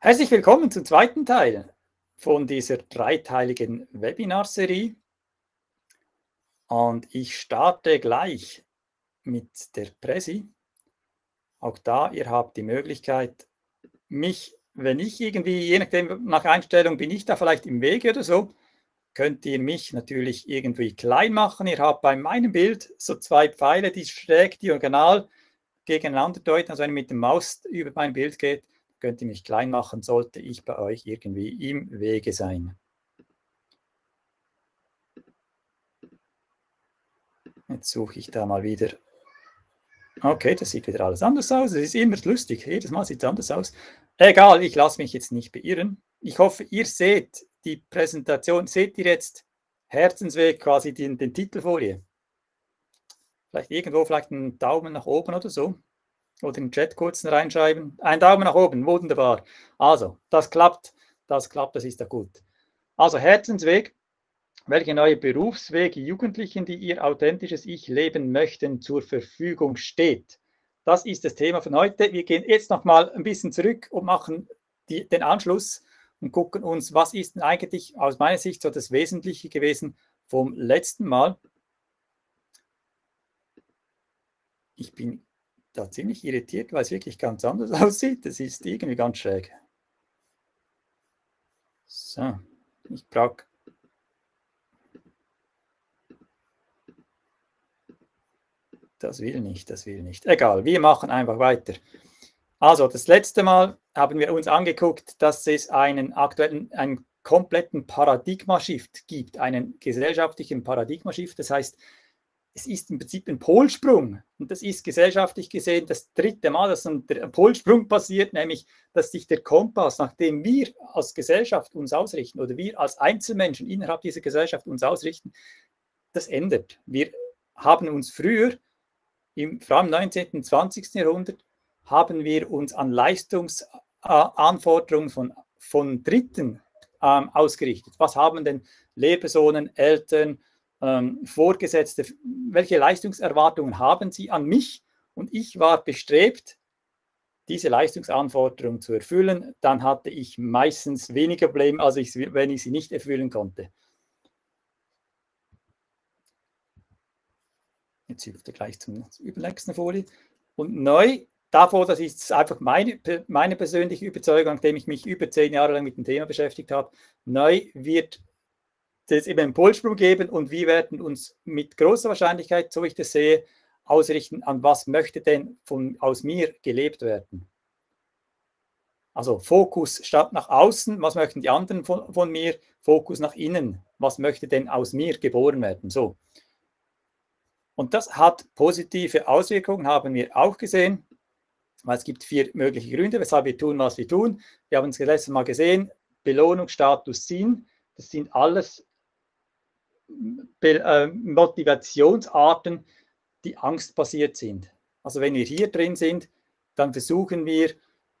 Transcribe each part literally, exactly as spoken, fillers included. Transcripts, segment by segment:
Herzlich willkommen zum zweiten Teil von dieser dreiteiligen Webinarserie. Und ich starte gleich mit der Präsi. Auch da, ihr habt die Möglichkeit, mich, wenn ich irgendwie, je nachdem nach Einstellung, bin ich da vielleicht im Wege oder so, könnt ihr mich natürlich irgendwie klein machen. Ihr habt bei meinem Bild so zwei Pfeile, die schräg diagonal gegeneinander deuten. Also wenn ihr mit dem Maus über mein Bild geht, könnt ihr mich klein machen, sollte ich bei euch irgendwie im Wege sein. Jetzt suche ich da mal wieder. Okay, das sieht wieder alles anders aus. Es ist immer lustig. Jedes Mal sieht es anders aus. Egal, ich lasse mich jetzt nicht beirren. Ich hoffe, ihr seht die Präsentation. Seht ihr jetzt Herzensweg quasi den, den Titelfolie? Vielleicht irgendwo, vielleicht einen Daumen nach oben oder so. Oder in den Chat kurz reinschreiben. Ein Daumen nach oben, wunderbar. Also, das klappt, das klappt, das ist ja gut. Also, Herzensweg. Welche neue Berufswege Jugendlichen, die ihr authentisches Ich leben möchten, zur Verfügung steht? Das ist das Thema von heute. Wir gehen jetzt noch mal ein bisschen zurück und machen die, den Anschluss und gucken uns, was ist denn eigentlich aus meiner Sicht so das Wesentliche gewesen vom letzten Mal. Ich bin da ziemlich irritiert, weil es wirklich ganz anders aussieht. Das ist irgendwie ganz schräg. So, ich brauche... Das will nicht, das will nicht. Egal, wir machen einfach weiter. Also, das letzte Mal haben wir uns angeguckt, dass es einen aktuellen, einen kompletten Paradigma-Shift gibt, einen gesellschaftlichen Paradigma-Shift. Das heißt, es ist im Prinzip ein Polsprung. Und das ist gesellschaftlich gesehen das dritte Mal, dass ein Polsprung passiert, nämlich, dass sich der Kompass, nachdem wir als Gesellschaft uns ausrichten oder wir als Einzelmenschen innerhalb dieser Gesellschaft uns ausrichten, das ändert. Wir haben uns früher, im, vor allem im neunzehnten und zwanzigsten Jahrhundert, haben wir uns an Leistungsanforderungen von, von Dritten ähm, ausgerichtet. Was haben denn Lehrpersonen, Eltern, ähm, Vorgesetzte, welche Leistungserwartungen haben sie an mich? Und ich war bestrebt, diese Leistungsanforderungen zu erfüllen. Dann hatte ich meistens weniger Probleme, als ich, wenn ich sie nicht erfüllen konnte. Jetzt hüpft er gleich zum übernächsten Folie. Und neu, davor, das ist einfach meine, meine persönliche Überzeugung, nachdem ich mich über zehn Jahre lang mit dem Thema beschäftigt habe, neu wird es eben einen Polsprung geben und wir werden uns mit großer Wahrscheinlichkeit, so ich das sehe, ausrichten, an was möchte denn von, aus mir gelebt werden. Also Fokus statt nach außen, was möchten die anderen von, von mir, Fokus nach innen, was möchte denn aus mir geboren werden. So. Und das hat positive Auswirkungen, haben wir auch gesehen, weil es gibt vier mögliche Gründe, weshalb wir tun, was wir tun. Wir haben es letztes Mal gesehen, Belohnung, Status, Sinn, das sind alles äh, Motivationsarten, die angstbasiert sind. Also wenn wir hier drin sind, dann versuchen wir,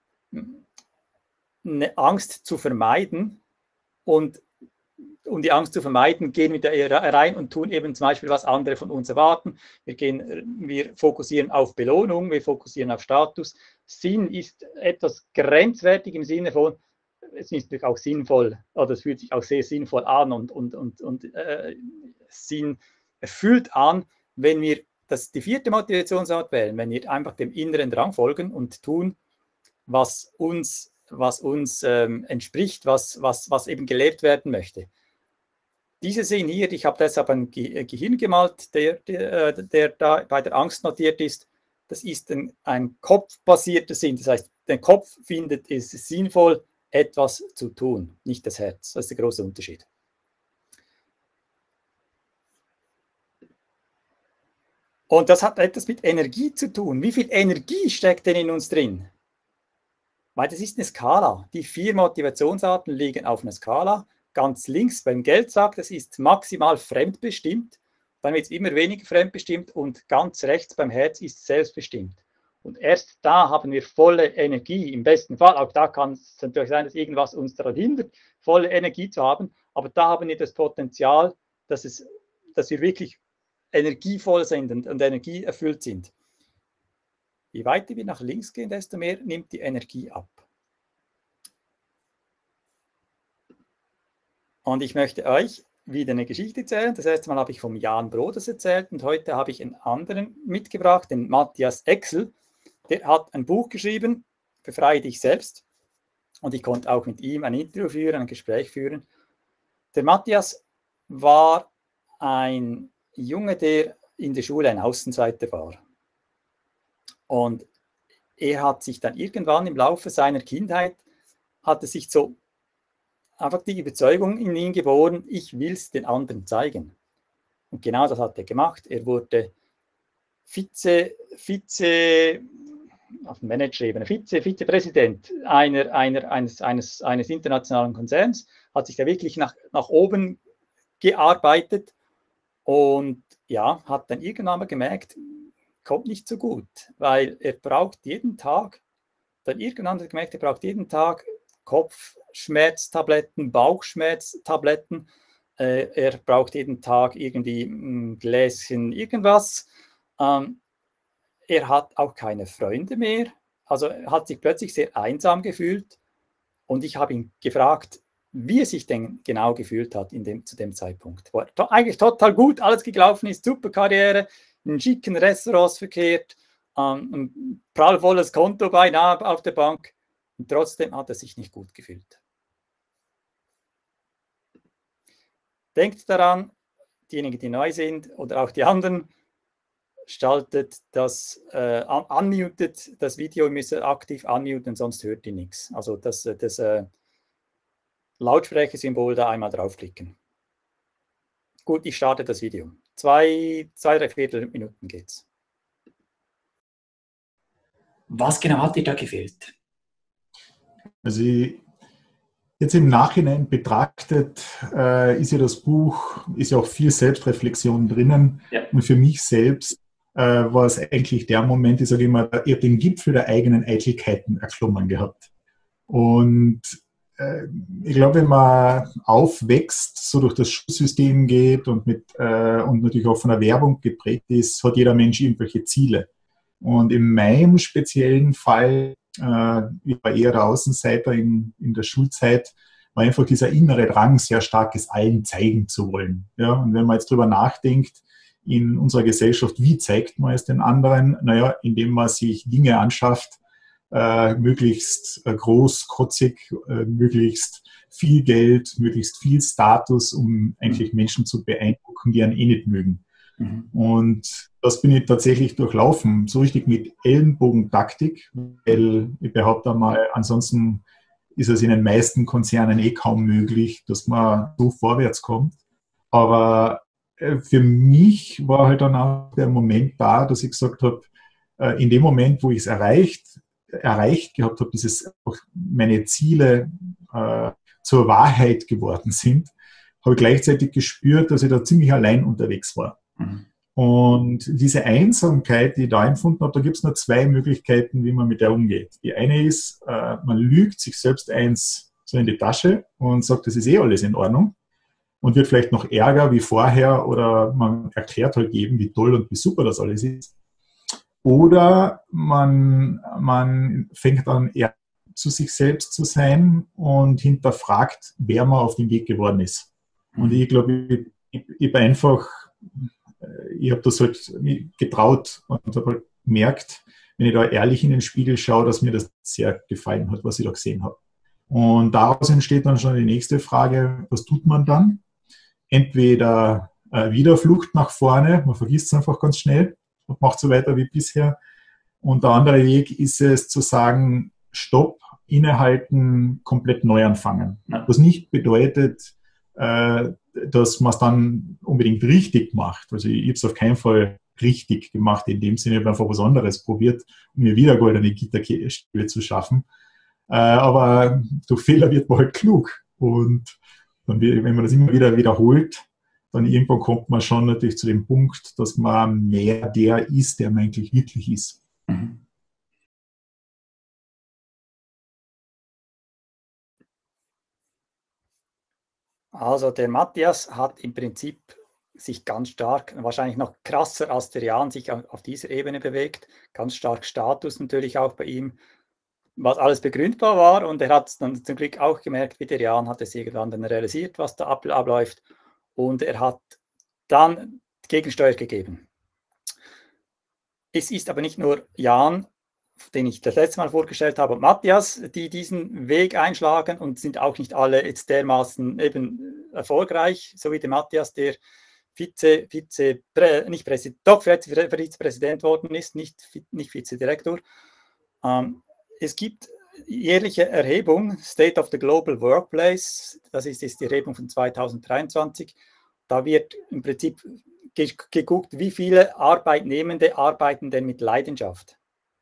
eine Angst zu vermeiden und um die Angst zu vermeiden, gehen wir da rein und tun eben zum Beispiel, was andere von uns erwarten. Wir, gehen, wir fokussieren auf Belohnung, wir fokussieren auf Status. Sinn ist etwas grenzwertig im Sinne von, es ist natürlich auch sinnvoll, oder es fühlt sich auch sehr sinnvoll an und, und, und, und äh, Sinn erfüllt an, wenn wir das, die vierte Motivationsart wählen, wenn wir einfach dem inneren Drang folgen und tun, was uns, was uns ähm, entspricht, was, was, was eben gelebt werden möchte. Diese sehen hier, ich habe deshalb ein Ge Gehirn gemalt, der, der, der da bei der Angst notiert ist. Das ist ein, ein kopfbasierter Sinn. Das heißt, der Kopf findet es sinnvoll, etwas zu tun, nicht das Herz. Das ist der große Unterschied. Und das hat etwas mit Energie zu tun. Wie viel Energie steckt denn in uns drin? Weil das ist eine Skala. Die vier Motivationsarten liegen auf einer Skala. Ganz links beim Geldsack, das ist maximal fremdbestimmt. Dann wird es immer weniger fremdbestimmt und ganz rechts beim Herz ist selbstbestimmt. Und erst da haben wir volle Energie, im besten Fall. Auch da kann es natürlich sein, dass irgendwas uns daran hindert, volle Energie zu haben. Aber da haben wir das Potenzial, dass, es, dass wir wirklich energievoll sind und, und energieerfüllt sind. Je weiter wir nach links gehen, desto mehr nimmt die Energie ab. Und ich möchte euch wieder eine Geschichte erzählen. Das erste Mal habe ich vom Jan Broders erzählt und heute habe ich einen anderen mitgebracht, den Matthias Exel. Der hat ein Buch geschrieben, Befreie dich selbst. Und ich konnte auch mit ihm ein Interview führen, ein Gespräch führen. Der Matthias war ein Junge, der in der Schule ein Außenseiter war. Und er hat sich dann irgendwann im Laufe seiner Kindheit, hatte sich so einfach die Überzeugung in ihn geboren, ich will es den anderen zeigen. Und genau das hat er gemacht. Er wurde Vize, Vize, auf Managerebene, Vize, Vizepräsident einer, einer, eines, eines, eines internationalen Konzerns, hat sich da wirklich nach, nach oben gearbeitet und ja, hat dann irgendwann mal gemerkt, kommt nicht so gut, weil er braucht jeden Tag, dann irgendwann hat er gemerkt, er braucht jeden Tag Kopfschmerztabletten, Bauchschmerztabletten, äh, er braucht jeden Tag irgendwie ein Gläschen irgendwas. Ähm, er hat auch keine Freunde mehr, also er hat sich plötzlich sehr einsam gefühlt und ich habe ihn gefragt, wie er sich denn genau gefühlt hat in dem, zu dem Zeitpunkt. Wo er to- eigentlich total gut alles gelaufen ist, super Karriere, in schicken Restaurants verkehrt, ähm, ein prallvolles Konto beinahe auf der Bank und trotzdem hat er sich nicht gut gefühlt. Denkt daran, diejenigen, die neu sind oder auch die anderen, schaltet das, äh, unmutet das Video, ihr müsst aktiv unmuten, sonst hört ihr nichts. Also das, das äh, Lautsprechersymbol da einmal draufklicken. Gut, ich starte das Video. Zwei, zwei drei Viertelminuten geht's. Was genau hat dir da gefehlt? Also ich, jetzt im Nachhinein betrachtet, äh, ist ja das Buch, ist ja auch viel Selbstreflexion drinnen. Ja. Und für mich selbst äh, war es eigentlich der Moment, ich sage immer, ich habe den Gipfel der eigenen Eitelkeiten erklommen gehabt. Und äh, ich glaube, wenn man aufwächst, so durch das Schulsystem geht und, mit, äh, und natürlich auch von der Werbung geprägt ist, hat jeder Mensch irgendwelche Ziele. Und in meinem speziellen Fall, äh, ich war eher der Außenseiter in, in der Schulzeit, war einfach dieser innere Drang sehr stark, es allen zeigen zu wollen. Ja, und wenn man jetzt drüber nachdenkt, in unserer Gesellschaft, wie zeigt man es den anderen? Naja, indem man sich Dinge anschafft, äh, möglichst äh, groß, kotzig, äh, möglichst viel Geld, möglichst viel Status, um eigentlich Menschen zu beeindrucken, die einen eh nicht mögen. Mhm. Und das bin ich tatsächlich durchlaufen, so richtig mit Ellenbogentaktik, weil ich behaupte mal, ansonsten ist es in den meisten Konzernen eh kaum möglich, dass man so vorwärts kommt. Aber für mich war halt dann auch der Moment da, dass ich gesagt habe, in dem Moment, wo ich es erreicht, erreicht gehabt habe, dieses auch meine Ziele äh, zur Wahrheit geworden sind, habe ich gleichzeitig gespürt, dass ich da ziemlich allein unterwegs war. Mhm. Und diese Einsamkeit, die ich da empfunden habe, da gibt es nur zwei Möglichkeiten, wie man mit der umgeht. Die eine ist, äh, man lügt sich selbst eins so in die Tasche und sagt, das ist eh alles in Ordnung und wird vielleicht noch ärger wie vorher oder man erklärt halt jedem, wie toll und wie super das alles ist. Oder man, man fängt an, eher zu sich selbst zu sein und hinterfragt, wer man auf dem Weg geworden ist. Und ich glaube, ich, ich, ich habe einfach, ich habe das halt getraut und habe halt gemerkt, wenn ich da ehrlich in den Spiegel schaue, dass mir das sehr gefallen hat, was ich da gesehen habe. Und daraus entsteht dann schon die nächste Frage, was tut man dann? Entweder äh, wieder Flucht nach vorne, man vergisst es einfach ganz schnell und macht so weiter wie bisher. Und der andere Weg ist es zu sagen, stopp, innehalten, komplett neu anfangen. Ja. Was nicht bedeutet, äh, dass man es dann unbedingt richtig macht. Also ich habe es auf keinen Fall richtig gemacht, in dem Sinne, ich habe einfach was anderes probiert, um mir wieder goldene Gitterstäbe zu schaffen. Äh, aber durch Fehler wird man halt klug. Und dann, wenn man das immer wieder wiederholt, dann irgendwann kommt man schon natürlich zu dem Punkt, dass man mehr der ist, der man eigentlich wirklich ist. Mhm. Also der Matthias hat im Prinzip sich ganz stark, wahrscheinlich noch krasser als der Jan, sich auf dieser Ebene bewegt. Ganz stark Status natürlich auch bei ihm. was alles begründbar war. Und er hat es dann zum Glück auch gemerkt, wie der Jan hat es irgendwann dann realisiert, was da ab, abläuft. Und er hat dann Gegensteuer gegeben. Es ist aber nicht nur Jan, den ich das letzte Mal vorgestellt habe, und Matthias, die diesen Weg einschlagen, und sind auch nicht alle jetzt dermaßen eben erfolgreich, so wie der Matthias, der Vize, Vize, nicht Präsident, doch Vizepräsident worden ist, nicht, nicht Vizedirektor. Ähm, es gibt jährliche Erhebung, State of the Global Workplace, das ist, ist die Erhebung von zweitausenddreiundzwanzig. Da wird im Prinzip geguckt, wie viele Arbeitnehmende arbeiten denn mit Leidenschaft.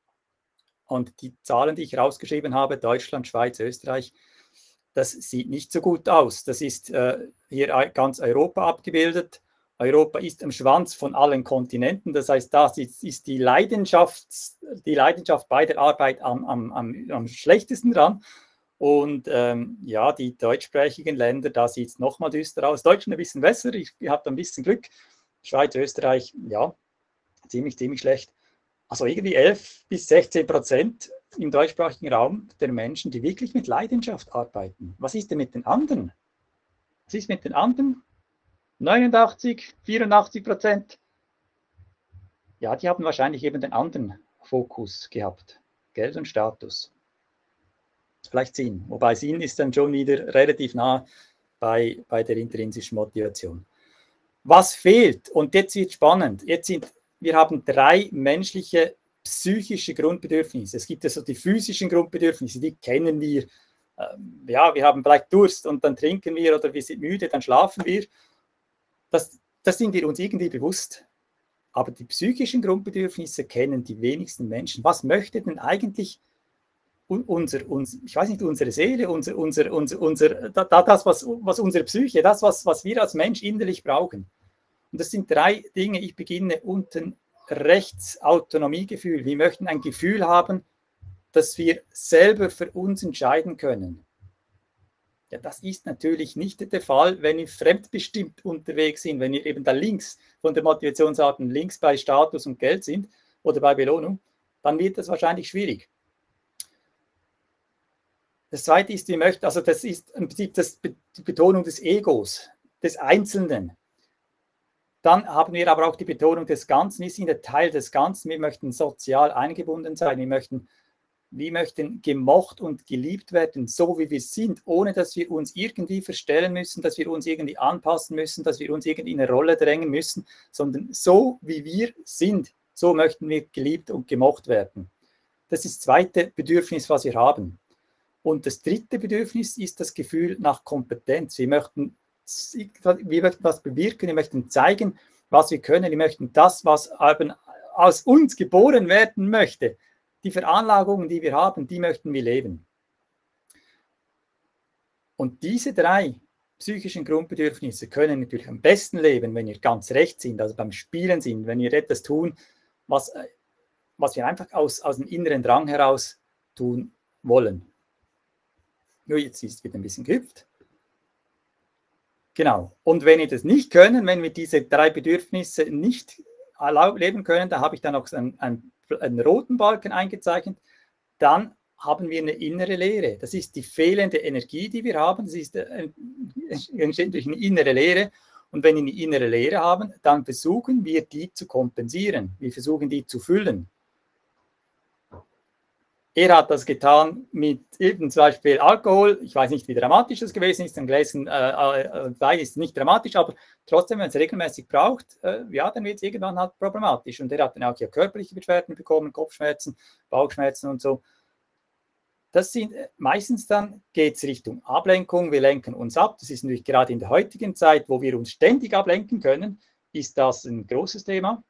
Und die Zahlen, die ich rausgeschrieben habe, Deutschland, Schweiz, Österreich, das sieht nicht so gut aus. Das ist äh, hier ganz Europa abgebildet. Europa ist am Schwanz von allen Kontinenten. Das heißt, da ist, ist die, Leidenschaft, die Leidenschaft bei der Arbeit am, am, am, am schlechtesten dran. Und ähm, ja, die deutschsprachigen Länder, da sieht es nochmal düster aus. Deutschland ein bisschen besser, ich, ich habe da ein bisschen Glück. Schweiz, Österreich, ja, ziemlich, ziemlich schlecht. Also irgendwie elf bis sechzehn Prozent im deutschsprachigen Raum der Menschen, die wirklich mit Leidenschaft arbeiten. Was ist denn mit den anderen? Was ist mit den anderen? neunundachtzig, vierundachtzig Prozent. Ja, die haben wahrscheinlich eben den anderen Fokus gehabt. Geld und Status. Vielleicht Sinn. Wobei Sinn ist dann schon wieder relativ nah bei, bei der intrinsischen Motivation. Was fehlt? Und jetzt wird spannend. Jetzt sind, wir haben drei menschliche psychische Grundbedürfnisse. Es gibt also die physischen Grundbedürfnisse, die kennen wir. Ähm, ja, wir haben vielleicht Durst und dann trinken wir, oder wir sind müde, dann schlafen wir. Das, das sind wir uns irgendwie bewusst. Aber die psychischen Grundbedürfnisse kennen die wenigsten Menschen. Was möchte denn eigentlich unser, unser ich weiß nicht, unsere Seele, unser, unser, unser, unser, das, was, was unsere Psyche, das, was, was wir als Mensch innerlich brauchen? Und das sind drei Dinge. Ich beginne unten rechts, Autonomiegefühl. Wir möchten ein Gefühl haben, dass wir selber für uns entscheiden können. Ja, das ist natürlich nicht der Fall, wenn wir fremdbestimmt unterwegs sind, wenn wir eben da links von der Motivationsarten links bei Status und Geld sind oder bei Belohnung, dann wird das wahrscheinlich schwierig. Das Zweite ist, wir möchten, also das ist im Prinzip das, die Betonung des Egos, des Einzelnen. Dann haben wir aber auch die Betonung des Ganzen. Wir sind ein Teil des Ganzen. Wir möchten sozial eingebunden sein. Wir möchten Wir möchten gemocht und geliebt werden, so wie wir sind, ohne dass wir uns irgendwie verstellen müssen, dass wir uns irgendwie anpassen müssen, dass wir uns irgendwie in eine Rolle drängen müssen, sondern so wie wir sind, so möchten wir geliebt und gemocht werden. Das ist das zweite Bedürfnis, was wir haben. Und das dritte Bedürfnis ist das Gefühl nach Kompetenz. Wir möchten, wir möchten was bewirken, wir möchten zeigen, was wir können, wir möchten das, was eben aus uns geboren werden möchte. Die Veranlagungen, die wir haben, die möchten wir leben. Und diese drei psychischen Grundbedürfnisse können natürlich am besten leben, wenn wir ganz rechts sind, also beim Spielen sind, wenn wir etwas tun, was, was wir einfach aus, aus dem inneren Drang heraus tun wollen. Nur jetzt ist es wieder ein bisschen gehüpft. Genau. Und wenn wir das nicht können, wenn wir diese drei Bedürfnisse nicht leben können, da habe ich dann auch ein, ein einen roten Balken eingezeichnet, dann haben wir eine innere Leere. Das ist die fehlende Energie, die wir haben. Das ist ein, entsteht durch eine innere Leere. Und wenn wir eine innere Leere haben, dann versuchen wir, die zu kompensieren. Wir versuchen, die zu füllen. Er hat das getan mit eben zum Beispiel Alkohol. Ich weiß nicht, wie dramatisch das gewesen ist. Ein Gläschen äh, Wein ist nicht dramatisch, aber trotzdem, wenn es regelmäßig braucht, äh, ja, dann wird es irgendwann halt problematisch. Und er hat dann auch ja körperliche Beschwerden bekommen, Kopfschmerzen, Bauchschmerzen und so. Das sind meistens dann geht es Richtung Ablenkung. Wir lenken uns ab. Das ist natürlich gerade in der heutigen Zeit, wo wir uns ständig ablenken können, ist das ein großes Thema.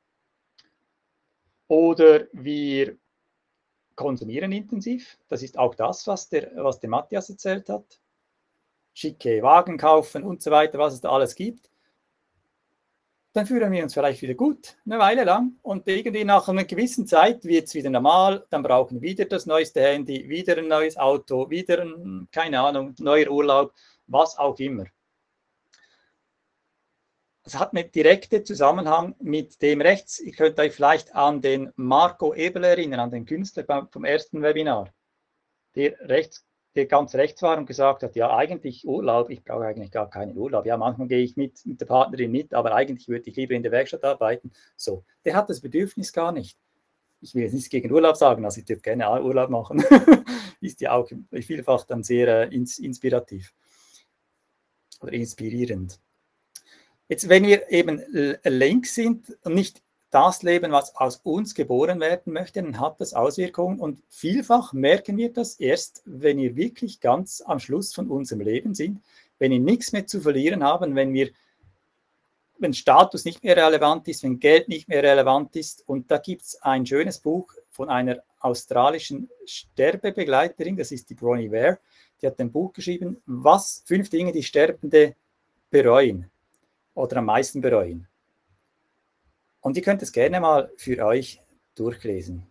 Oder wir konsumieren intensiv. Das ist auch das, was der, was der Matthias erzählt hat. Schicke Wagen kaufen und so weiter, was es da alles gibt. Dann fühlen wir uns vielleicht wieder gut, eine Weile lang. Und irgendwie nach einer gewissen Zeit wird es wieder normal. Dann brauchen wir wieder das neueste Handy, wieder ein neues Auto, wieder ein, keine Ahnung, neuer Urlaub, was auch immer. Das hat einen direkten Zusammenhang mit dem rechts. Ihr könnt euch vielleicht an den Marco Eberl erinnern, an den Künstler vom ersten Webinar. der, rechts, der ganz rechts war und gesagt hat, ja, eigentlich Urlaub, ich brauche eigentlich gar keinen Urlaub. Ja, manchmal gehe ich mit, mit der Partnerin mit, aber eigentlich würde ich lieber in der Werkstatt arbeiten. So, der hat das Bedürfnis gar nicht. Ich will jetzt nichts gegen Urlaub sagen, also ich dürfte gerne Urlaub machen. Ist ja auch vielfach dann sehr äh, inspirativ oder inspirierend. Jetzt, wenn wir eben links sind und nicht das leben, was aus uns geboren werden möchte, dann hat das Auswirkungen und vielfach merken wir das erst, wenn wir wirklich ganz am Schluss von unserem Leben sind, wenn wir nichts mehr zu verlieren haben, wenn wir wenn Status nicht mehr relevant ist, wenn Geld nicht mehr relevant ist. Und da gibt es ein schönes Buch von einer australischen Sterbebegleiterin, das ist die Bronnie Ware, die hat ein Buch geschrieben, was fünf Dinge, die Sterbende bereuen oder am meisten bereuen. Und ihr könnt es gerne mal für euch durchlesen.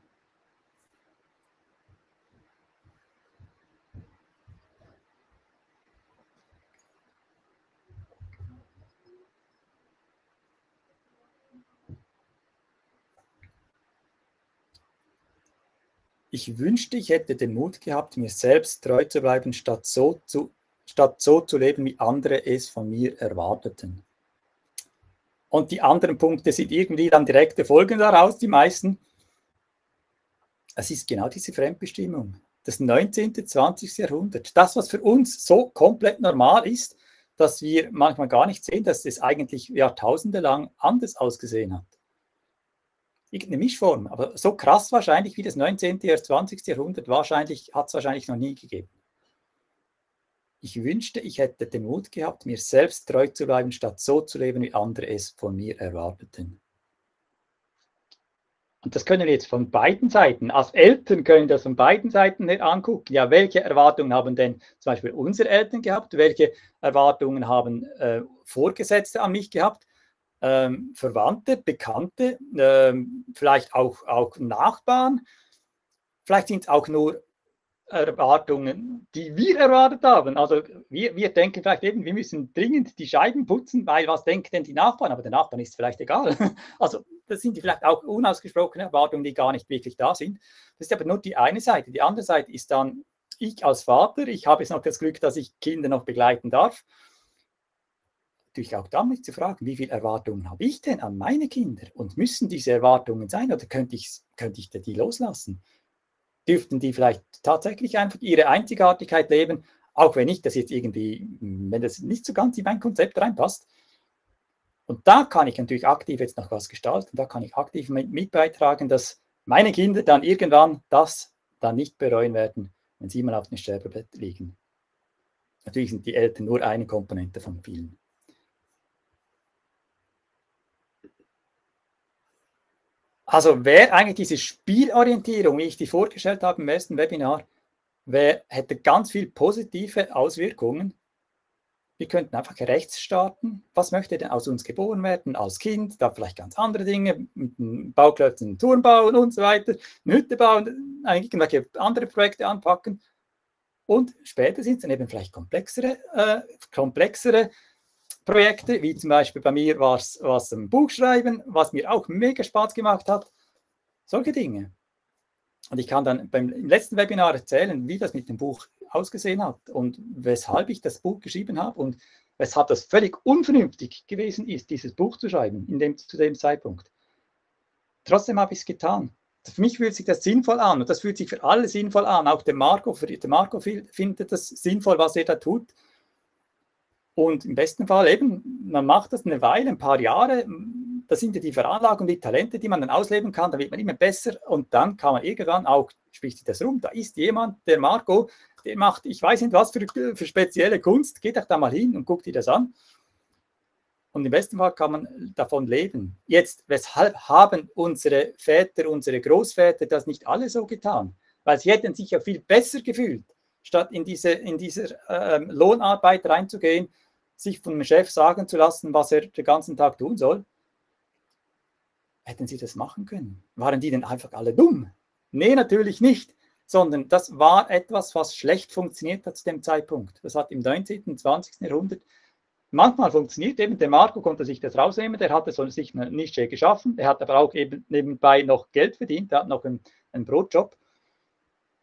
Ich wünschte, ich hätte den Mut gehabt, mir selbst treu zu bleiben, statt so zu, statt so zu leben, wie andere es von mir erwarteten. Und die anderen Punkte sind irgendwie dann direkte Folgen daraus, die meisten. Es ist genau diese Fremdbestimmung. Das neunzehnte, zwanzigste Jahrhundert. Das, was für uns so komplett normal ist, dass wir manchmal gar nicht sehen, dass es eigentlich Jahrtausende lang anders ausgesehen hat. Irgendeine Mischform, aber so krass wahrscheinlich wie das neunzehnte, zwanzigste Jahrhundert wahrscheinlich hat es wahrscheinlich noch nie gegeben. Ich wünschte, ich hätte den Mut gehabt, mir selbst treu zu bleiben, statt so zu leben, wie andere es von mir erwarteten. Und das können wir jetzt von beiden Seiten, als Eltern können wir das von beiden Seiten her angucken. Ja, welche Erwartungen haben denn zum Beispiel unsere Eltern gehabt? Welche Erwartungen haben äh, Vorgesetzte an mich gehabt? Ähm, Verwandte, Bekannte, ähm, vielleicht auch, auch Nachbarn. Vielleicht sind es auch nur Erwartungen, die wir erwartet haben. Also wir, wir denken vielleicht eben, wir müssen dringend die Scheiben putzen, weil was denken denn die Nachbarn? Aber den Nachbarn ist vielleicht egal. Also das sind vielleicht auch unausgesprochene Erwartungen, die gar nicht wirklich da sind. Das ist aber nur die eine Seite. Die andere Seite ist dann, ich als Vater, ich habe jetzt noch das Glück, dass ich Kinder noch begleiten darf. Natürlich auch damit zu fragen, wie viele Erwartungen habe ich denn an meine Kinder? Und müssen diese Erwartungen sein oder könnte ich, könnte ich die loslassen? Dürften die vielleicht tatsächlich einfach ihre Einzigartigkeit leben, auch wenn ich das jetzt irgendwie, wenn das nicht so ganz in mein Konzept reinpasst. Und da kann ich natürlich aktiv jetzt noch was gestalten, da kann ich aktiv mit, mit beitragen, dass meine Kinder dann irgendwann das dann nicht bereuen werden, wenn sie mal auf dem Sterbebett liegen. Natürlich sind die Eltern nur eine Komponente von vielen. Also wäre eigentlich diese Spielorientierung, wie ich die vorgestellt habe im ersten Webinar, wär, hätte ganz viele positive Auswirkungen. Wir könnten einfach rechts starten. Was möchte denn aus uns geboren werden als Kind? Da vielleicht ganz andere Dinge, mit einem Bauklötzen einen Turm bauen und so weiter, eine Hütte bauen, irgendwelche andere Projekte anpacken. Und später sind es dann eben vielleicht komplexere, äh, komplexere Projekte, wie zum Beispiel bei mir war es ein Buch schreiben, was mir auch mega Spaß gemacht hat. Solche Dinge. Und ich kann dann beim im letzten Webinar erzählen, wie das mit dem Buch ausgesehen hat und weshalb ich das Buch geschrieben habe und weshalb das völlig unvernünftig gewesen ist, dieses Buch zu schreiben in dem, zu dem Zeitpunkt. Trotzdem habe ich es getan. Für mich fühlt sich das sinnvoll an und das fühlt sich für alle sinnvoll an. Auch der Marco, für, der Marco findet das sinnvoll, was er da tut. Und im besten Fall eben, man macht das eine Weile, ein paar Jahre, das sind ja die Veranlagungen, die Talente, die man dann ausleben kann, da wird man immer besser und dann kann man irgendwann auch, spricht sich das rum, da ist jemand, der Marco, der macht, ich weiß nicht was für, für spezielle Kunst, geht doch da mal hin und guckt dir das an. Und im besten Fall kann man davon leben. Jetzt, weshalb haben unsere Väter, unsere Großväter das nicht alle so getan? Weil sie hätten sich ja viel besser gefühlt, statt in diese, in diese ähm, Lohnarbeit reinzugehen, sich vom Chef sagen zu lassen, was er den ganzen Tag tun soll. Hätten sie das machen können? Waren die denn einfach alle dumm? Nee, natürlich nicht, sondern das war etwas, was schlecht funktioniert hat zu dem Zeitpunkt. Das hat im neunzehnten, zwanzigsten Jahrhundert manchmal funktioniert. Eben der Marco konnte sich das rausnehmen, der hatte so sich eine Nische geschaffen, er hat aber auch eben nebenbei noch Geld verdient, er hat noch einen, einen Brotjob.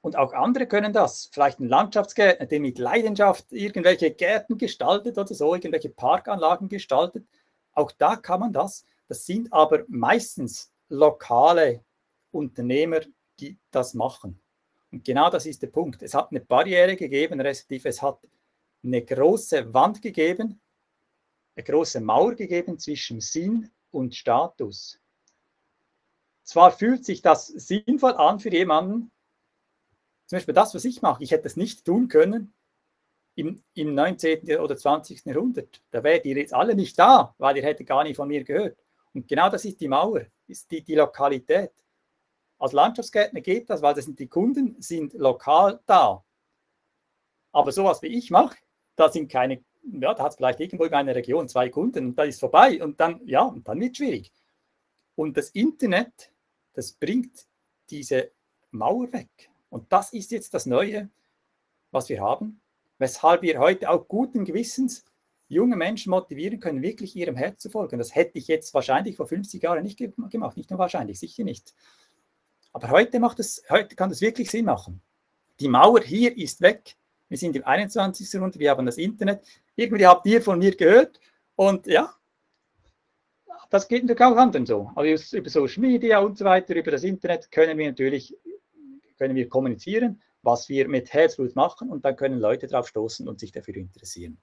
Und auch andere können das. Vielleicht ein Landschaftsgärtner, der mit Leidenschaft irgendwelche Gärten gestaltet oder so, irgendwelche Parkanlagen gestaltet. Auch da kann man das. Das sind aber meistens lokale Unternehmer, die das machen. Und genau das ist der Punkt. Es hat eine Barriere gegeben, respektive es hat eine große Wand gegeben, eine große Mauer gegeben zwischen Sinn und Status. Zwar fühlt sich das sinnvoll an für jemanden, zum Beispiel das, was ich mache, ich hätte es nicht tun können im, im neunzehnten oder zwanzigsten Jahrhundert. Da wärt ihr jetzt alle nicht da, weil ihr hättet gar nicht von mir gehört. Und genau das ist die Mauer, ist die, die Lokalität. Als Landschaftsgärtner geht das, weil das sind die Kunden sind lokal da. Aber sowas wie ich mache, da sind keine, ja, da hat es vielleicht irgendwo in einer Region zwei Kunden und da ist vorbei und dann, ja, und dann wird es schwierig. Und das Internet, das bringt diese Mauer weg. Und das ist jetzt das Neue, was wir haben, weshalb wir heute auch guten Gewissens junge Menschen motivieren können, wirklich ihrem Herz zu folgen. Das hätte ich jetzt wahrscheinlich vor fünfzig Jahren nicht gemacht, nicht nur wahrscheinlich, sicher nicht. Aber heute, macht es, heute kann das wirklich Sinn machen. Die Mauer hier ist weg. Wir sind im einundzwanzigsten Jahrhundert, wir haben das Internet. Irgendwie habt ihr von mir gehört und ja, das geht natürlich auch anderen so. Also über Social Media und so weiter, über das Internet können wir natürlich können wir kommunizieren, was wir mit Herzblut machen und dann können Leute drauf stoßen und sich dafür interessieren.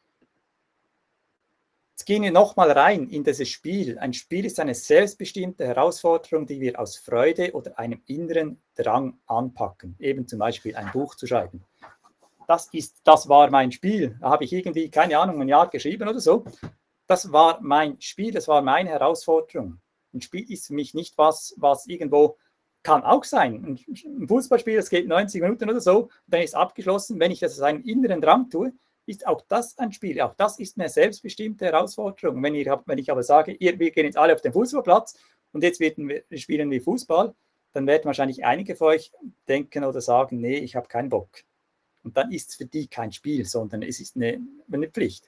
Jetzt gehen wir nochmal rein in dieses Spiel. Ein Spiel ist eine selbstbestimmte Herausforderung, die wir aus Freude oder einem inneren Drang anpacken. Eben zum Beispiel ein Buch zu schreiben. Das, ist, das war mein Spiel. Da habe ich irgendwie, keine Ahnung, ein Jahr geschrieben oder so. Das war mein Spiel, das war meine Herausforderung. Ein Spiel ist für mich nicht was, was irgendwo kann auch sein. Ein Fußballspiel, das geht neunzig Minuten oder so, dann ist es abgeschlossen. Wenn ich das aus einem inneren Drang tue, ist auch das ein Spiel. Auch das ist eine selbstbestimmte Herausforderung. Wenn, ihr, wenn ich aber sage, ihr, wir gehen jetzt alle auf den Fußballplatz und jetzt werden wir, spielen wir Fußball, dann werden wahrscheinlich einige von euch denken oder sagen, nee, ich habe keinen Bock. Und dann ist es für die kein Spiel, sondern es ist eine, eine Pflicht.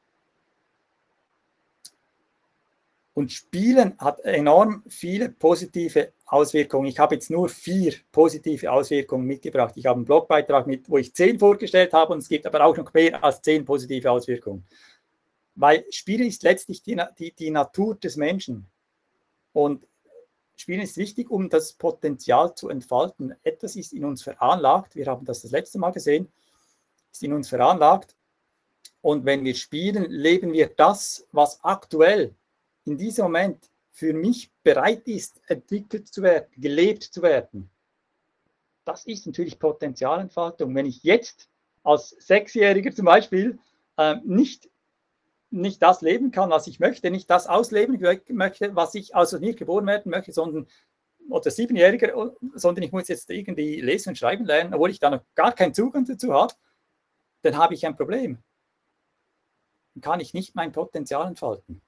Und Spielen hat enorm viele positive Auswirkungen. Ich habe jetzt nur vier positive Auswirkungen mitgebracht. Ich habe einen Blogbeitrag mit, wo ich zehn vorgestellt habe und es gibt aber auch noch mehr als zehn positive Auswirkungen. Weil Spielen ist letztlich die, die, die Natur des Menschen. Und Spielen ist wichtig, um das Potenzial zu entfalten. Etwas ist in uns veranlagt, wir haben das das letzte Mal gesehen, ist in uns veranlagt. Und wenn wir spielen, leben wir das, was aktuell in diesem Moment für mich bereit ist, entwickelt zu werden, gelebt zu werden. Das ist natürlich Potenzialentfaltung. Wenn ich jetzt als Sechsjähriger zum Beispiel äh, nicht, nicht das leben kann, was ich möchte, nicht das ausleben möchte, was ich also nicht geboren werden möchte, sondern oder Siebenjähriger, sondern ich muss jetzt irgendwie lesen und schreiben lernen, obwohl ich da noch gar keinen Zugang dazu habe, dann habe ich ein Problem. Dann kann ich nicht mein Potenzial entfalten.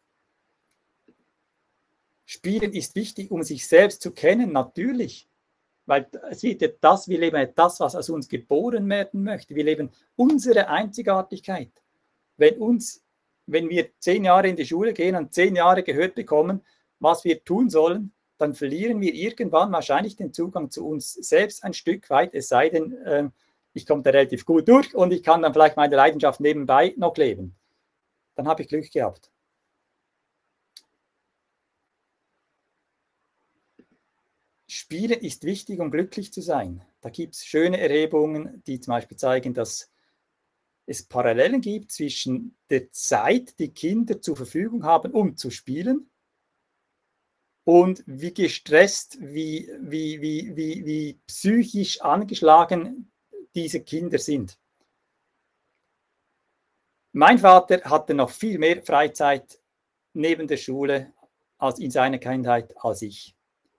Spielen ist wichtig, um sich selbst zu kennen, natürlich. Weil es wird ja das, wir leben ja das, was aus uns geboren werden möchte. Wir leben unsere Einzigartigkeit. Wenn, uns, wenn wir zehn Jahre in die Schule gehen und zehn Jahre gehört bekommen, was wir tun sollen, dann verlieren wir irgendwann wahrscheinlich den Zugang zu uns selbst ein Stück weit, es sei denn, äh, ich komme da relativ gut durch und ich kann dann vielleicht meine Leidenschaft nebenbei noch leben. Dann habe ich Glück gehabt. Spielen ist wichtig, um glücklich zu sein. Da gibt es schöne Erhebungen, die zum Beispiel zeigen, dass es Parallelen gibt zwischen der Zeit, die Kinder zur Verfügung haben, um zu spielen, und wie gestresst, wie, wie, wie, wie, wie psychisch angeschlagen diese Kinder sind. Mein Vater hatte noch viel mehr Freizeit neben der Schule als in seiner Kindheit als ich.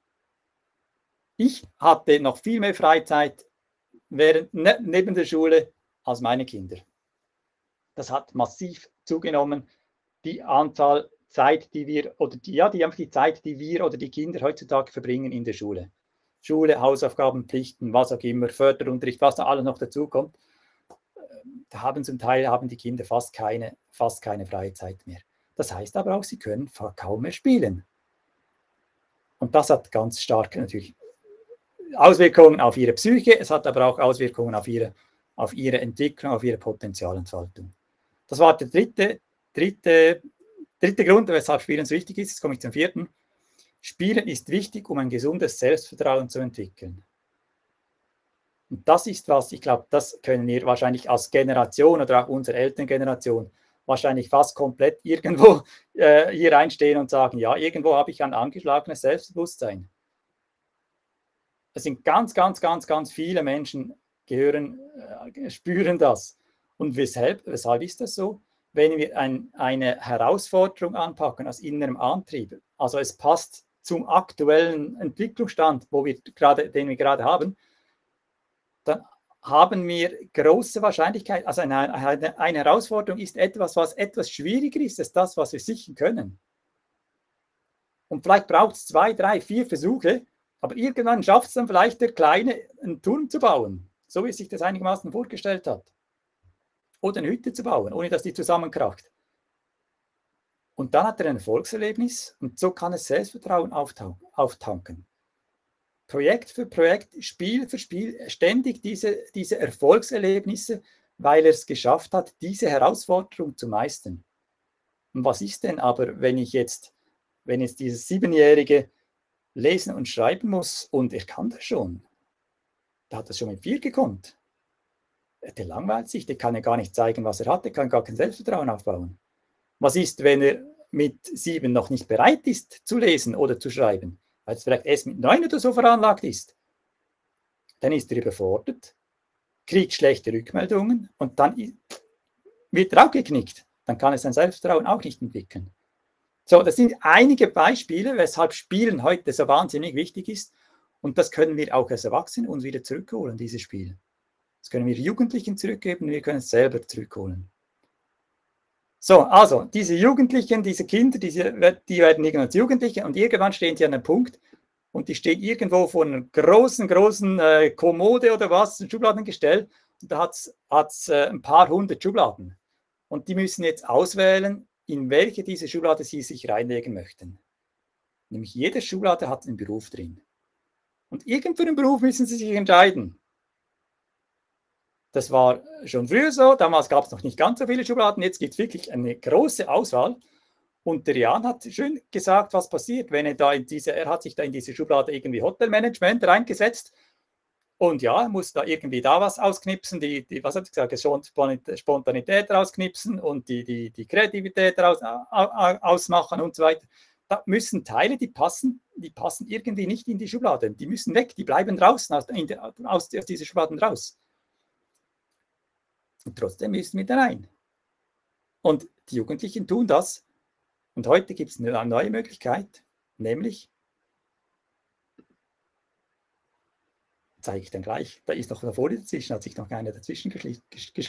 Ich hatte noch viel mehr Freizeit während, ne, neben der Schule als meine Kinder. Das hat massiv zugenommen, die Anzahl Zeit, die wir, oder die, ja, die, die Zeit, die wir oder die Kinder heutzutage verbringen in der Schule. Schule, Hausaufgaben, Pflichten, was auch immer, Förderunterricht, was da alles noch dazu kommt. Da haben zum Teil haben die Kinder fast keine, fast keine freie Zeit mehr. Das heißt aber auch, sie können kaum mehr spielen. Und das hat ganz stark natürlich Auswirkungen auf ihre Psyche, es hat aber auch Auswirkungen auf ihre, auf ihre Entwicklung, auf ihre Potenzialentfaltung. Das war der dritte, dritte, dritte Grund, weshalb Spielen so wichtig ist. Jetzt komme ich zum vierten. Spielen ist wichtig, um ein gesundes Selbstvertrauen zu entwickeln. Und das ist was, ich glaube, das können wir wahrscheinlich als Generation oder auch unsere Elterngeneration wahrscheinlich fast komplett irgendwo äh, hier einstehen und sagen, ja, irgendwo habe ich ein angeschlagenes Selbstbewusstsein. Es sind ganz, ganz, ganz, ganz viele Menschen gehören, äh, spüren das. Und weshalb, weshalb ist das so? Wenn wir ein, eine Herausforderung anpacken aus innerem Antrieb, also es passt zum aktuellen Entwicklungsstand, wo wir grade, den wir gerade haben, dann haben wir große Wahrscheinlichkeit, also eine, eine, eine Herausforderung ist etwas, was etwas schwieriger ist als das, was wir sicher können. Und vielleicht braucht es zwei, drei, vier Versuche, aber irgendwann schafft es dann vielleicht der Kleine, einen Turm zu bauen, so wie es sich das einigermaßen vorgestellt hat. Oder eine Hütte zu bauen, ohne dass die zusammenkracht. Und dann hat er ein Erfolgserlebnis und so kann es Selbstvertrauen auftanken. Projekt für Projekt, Spiel für Spiel, ständig diese, diese Erfolgserlebnisse, weil er es geschafft hat, diese Herausforderung zu meistern. Und was ist denn aber, wenn ich jetzt, wenn jetzt dieses Siebenjährige lesen und schreiben muss und er kann das schon? Der hat das schon mit vier gekonnt. Der langweilt sich, der kann ja gar nicht zeigen, was er hat, der kann gar kein Selbstvertrauen aufbauen. Was ist, wenn er mit sieben noch nicht bereit ist zu lesen oder zu schreiben, weil es vielleicht erst mit neun oder so veranlagt ist? Dann ist er überfordert, kriegt schlechte Rückmeldungen und dann wird er auch geknickt. Dann kann er sein Selbstvertrauen auch nicht entwickeln. So, das sind einige Beispiele, weshalb Spielen heute so wahnsinnig wichtig ist. Und das können wir auch als Erwachsene uns wieder zurückholen, dieses Spiel. Das können wir Jugendlichen zurückgeben, wir können es selber zurückholen. So, also, diese Jugendlichen, diese Kinder, diese, die werden irgendwann als Jugendliche und irgendwann stehen sie an einem Punkt und die stehen irgendwo vor einer großen, großen äh, Kommode oder was, ein Schubladengestell und da hat es äh, ein paar hundert Schubladen. Und die müssen jetzt auswählen, in welche dieser Schublade sie sich reinlegen möchten. Nämlich jede Schublade hat einen Beruf drin. Und irgendeinen Beruf müssen sie sich entscheiden. Das war schon früher so, damals gab es noch nicht ganz so viele Schubladen, jetzt gibt es wirklich eine große Auswahl. Und der Jan hat schön gesagt, was passiert, wenn er da in diese, er hat sich da in diese Schublade irgendwie Hotelmanagement reingesetzt. Und ja, er muss da irgendwie da was ausknipsen, die, die was hat er gesagt, Spontanität rausknipsen und die, die, die Kreativität raus, ausmachen und so weiter. Da müssen Teile, die passen, die passen irgendwie nicht in die Schublade. Die müssen weg, die bleiben draußen aus, in, aus, aus diesen Schubladen raus. Und trotzdem müssen wir da rein. Und die Jugendlichen tun das. Und heute gibt es eine neue Möglichkeit, nämlich, zeige ich dann gleich, da ist noch eine Folie dazwischen, hat sich noch einer dazwischen geschlichen,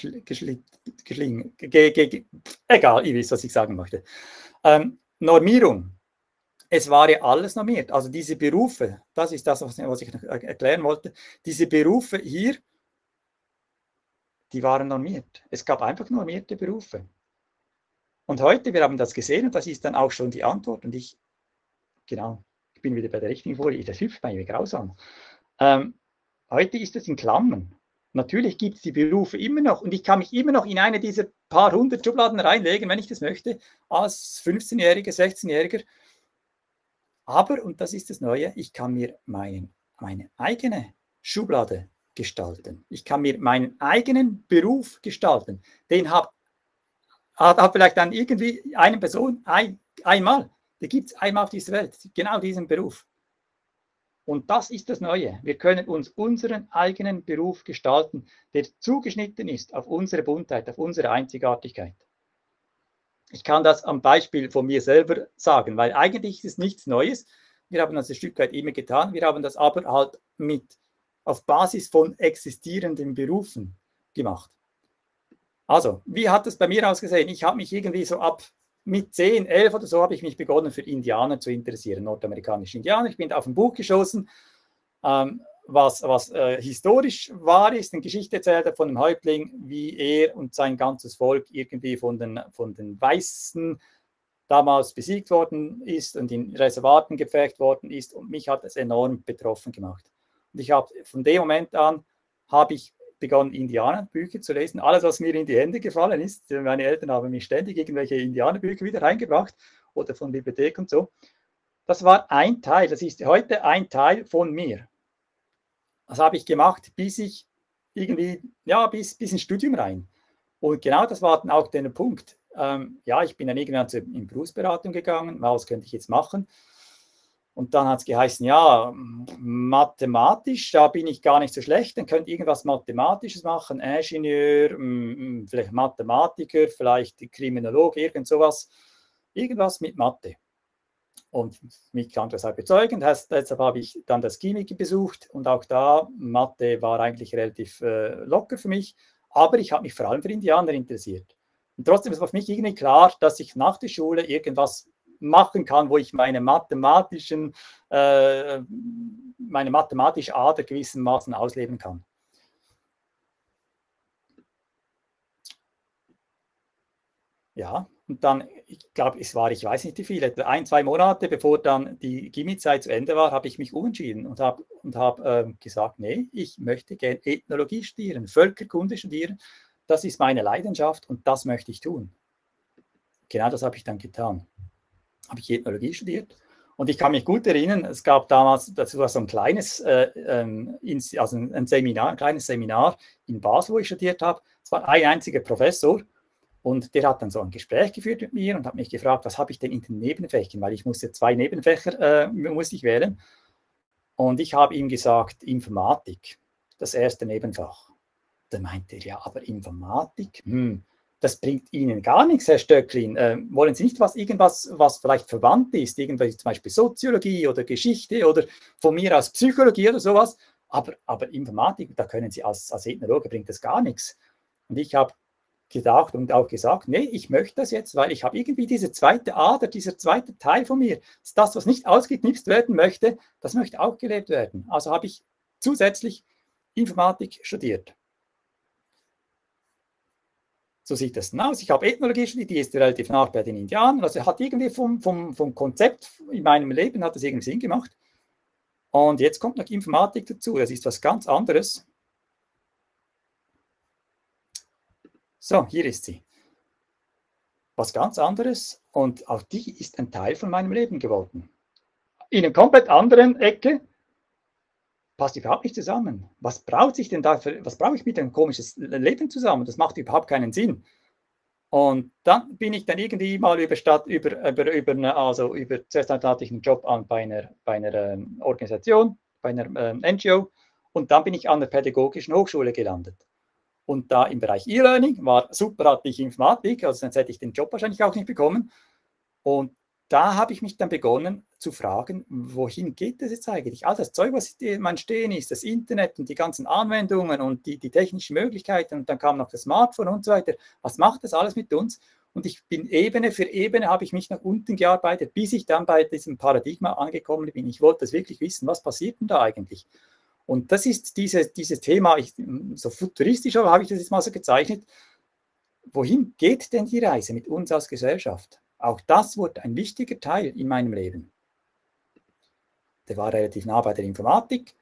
egal, ihr wisst, was ich sagen möchte. Ähm, Normierung. Es war ja alles normiert. Also diese Berufe, das ist das, was ich noch erklären wollte, diese Berufe hier, die waren normiert. Es gab einfach normierte Berufe. Und heute, wir haben das gesehen und das ist dann auch schon die Antwort. Und ich, genau, ich bin wieder bei der richtigen Folie, das hüpft bei mir grausam. Ähm, heute ist es in Klammern. Natürlich gibt es die Berufe immer noch und ich kann mich immer noch in eine dieser paar hundert Schubladen reinlegen, wenn ich das möchte, als fünfzehnjähriger, sechzehnjähriger. Aber, und das ist das Neue, ich kann mir meinen, meine eigene Schublade gestalten. Ich kann mir meinen eigenen Beruf gestalten. Den hat, hat, hat vielleicht dann irgendwie eine Person ein, einmal. Der gibt es einmal auf dieser Welt, genau diesen Beruf. Und das ist das Neue. Wir können uns unseren eigenen Beruf gestalten, der zugeschnitten ist auf unsere Buntheit, auf unsere Einzigartigkeit. Ich kann das am Beispiel von mir selber sagen, weil eigentlich ist es nichts Neues. Wir haben das ein Stück weit immer getan. Wir haben das aber halt mit auf Basis von existierenden Berufen gemacht. Also, wie hat das bei mir ausgesehen? Ich habe mich irgendwie so ab mit zehn, elf oder so habe ich mich begonnen für Indianer zu interessieren, nordamerikanische Indianer. Ich bin auf ein Buch geschossen, ähm, was, was äh, historisch wahr ist, eine Geschichte erzählt von einem Häuptling, wie er und sein ganzes Volk irgendwie von den, von den Weißen damals besiegt worden ist und in Reservaten geprägt worden ist. Und mich hat es enorm betroffen gemacht. Und ich habe von dem Moment an, habe ich begonnen, Indianerbücher zu lesen. Alles, was mir in die Hände gefallen ist. Meine Eltern haben mir ständig irgendwelche Indianerbücher wieder reingebracht oder von Bibliothek und so. Das war ein Teil, das ist heute ein Teil von mir. Das habe ich gemacht, bis ich irgendwie, ja, bis, bis ins Studium rein. Und genau das war dann auch der Punkt. Ähm, ja, ich bin dann irgendwann zur, in Berufsberatung gegangen, was könnte ich jetzt machen? Und dann hat es geheißen, ja, mathematisch, da bin ich gar nicht so schlecht, dann könnt ihr irgendwas Mathematisches machen, Ingenieur, vielleicht Mathematiker, vielleicht Kriminologe, irgend sowas, irgendwas mit Mathe. Und mich kann das halt überzeugen, das, deshalb habe ich dann das Gimmick besucht und auch da, Mathe war eigentlich relativ äh, locker für mich, aber ich habe mich vor allem für Indianer interessiert. Und trotzdem ist es für mich irgendwie klar, dass ich nach der Schule irgendwas machen kann, wo ich meine mathematischen, äh, meine mathematische Ader gewissermaßen ausleben kann. Ja, und dann, ich glaube, es war, ich weiß nicht wie viel, etwa ein, zwei Monate, bevor dann die Gimmi-Zeit zu Ende war, habe ich mich umentschieden und habe und hab, äh, gesagt, nee, ich möchte gerne Ethnologie studieren, Völkerkunde studieren, das ist meine Leidenschaft und das möchte ich tun. Genau das habe ich dann getan. Habe ich Ethnologie studiert und ich kann mich gut erinnern, es gab damals, das war so ein kleines, äh, also ein Seminar, ein kleines Seminar in Basel, wo ich studiert habe. Es war ein einziger Professor und der hat dann so ein Gespräch geführt mit mir und hat mich gefragt, was habe ich denn in den Nebenfächern, weil ich musste zwei Nebenfächer äh, musste ich wählen und ich habe ihm gesagt, Informatik, das erste Nebenfach. Da meinte er, ja, aber Informatik, hm, das bringt Ihnen gar nichts, Herr Stöcklin. Äh, wollen Sie nicht was, irgendwas, was vielleicht verwandt ist, irgendwelche zum Beispiel Soziologie oder Geschichte oder von mir aus Psychologie oder sowas, aber, aber Informatik, da können Sie als, als Ethnologe, bringt das gar nichts. Und ich habe gedacht und auch gesagt, nee, ich möchte das jetzt, weil ich habe irgendwie diese zweite Ader, dieser zweite Teil von mir, das, was nicht ausgeknipst werden möchte, das möchte auch gelebt werden. Also habe ich zusätzlich Informatik studiert. So sieht das aus. Ich habe Ethnologie studiert, die ist relativ nah bei den Indianern. Also hat irgendwie vom, vom, vom Konzept in meinem Leben hat das irgendwie Sinn gemacht. Und jetzt kommt noch Informatik dazu. Das ist was ganz anderes. So, hier ist sie. Was ganz anderes. Und auch die ist ein Teil von meinem Leben geworden. In einer komplett anderen Ecke. Passt überhaupt nicht zusammen. Was braucht sich denn da für, was brauche ich mit einem komischen Leben zusammen? Das macht überhaupt keinen Sinn. Und dann bin ich dann irgendwie mal über Stadt, über, über, über, also über, zuerst hatte ich einen Job an, bei einer, bei einer ähm, Organisation, bei einer ähm, N G O und dann bin ich an der Pädagogischen Hochschule gelandet. Und da im Bereich E-Learning war super, hatte ich Informatik, also sonst hätte ich den Job wahrscheinlich auch nicht bekommen. Und da habe ich mich dann begonnen zu fragen, wohin geht das jetzt eigentlich? All das Zeug, was mein Stehen ist, das Internet und die ganzen Anwendungen und die, die technischen Möglichkeiten und dann kam noch das Smartphone und so weiter. Was macht das alles mit uns? Und ich bin Ebene für Ebene, habe ich mich nach unten gearbeitet, bis ich dann bei diesem Paradigma angekommen bin. Ich wollte das wirklich wissen, was passiert denn da eigentlich? Und das ist diese, dieses Thema, ich, so futuristisch aber habe ich das jetzt mal so gezeichnet. Wohin geht denn die Reise mit uns als Gesellschaft? Auch das wurde ein wichtiger Teil in meinem Leben. Der war relativ nah bei der Informatik.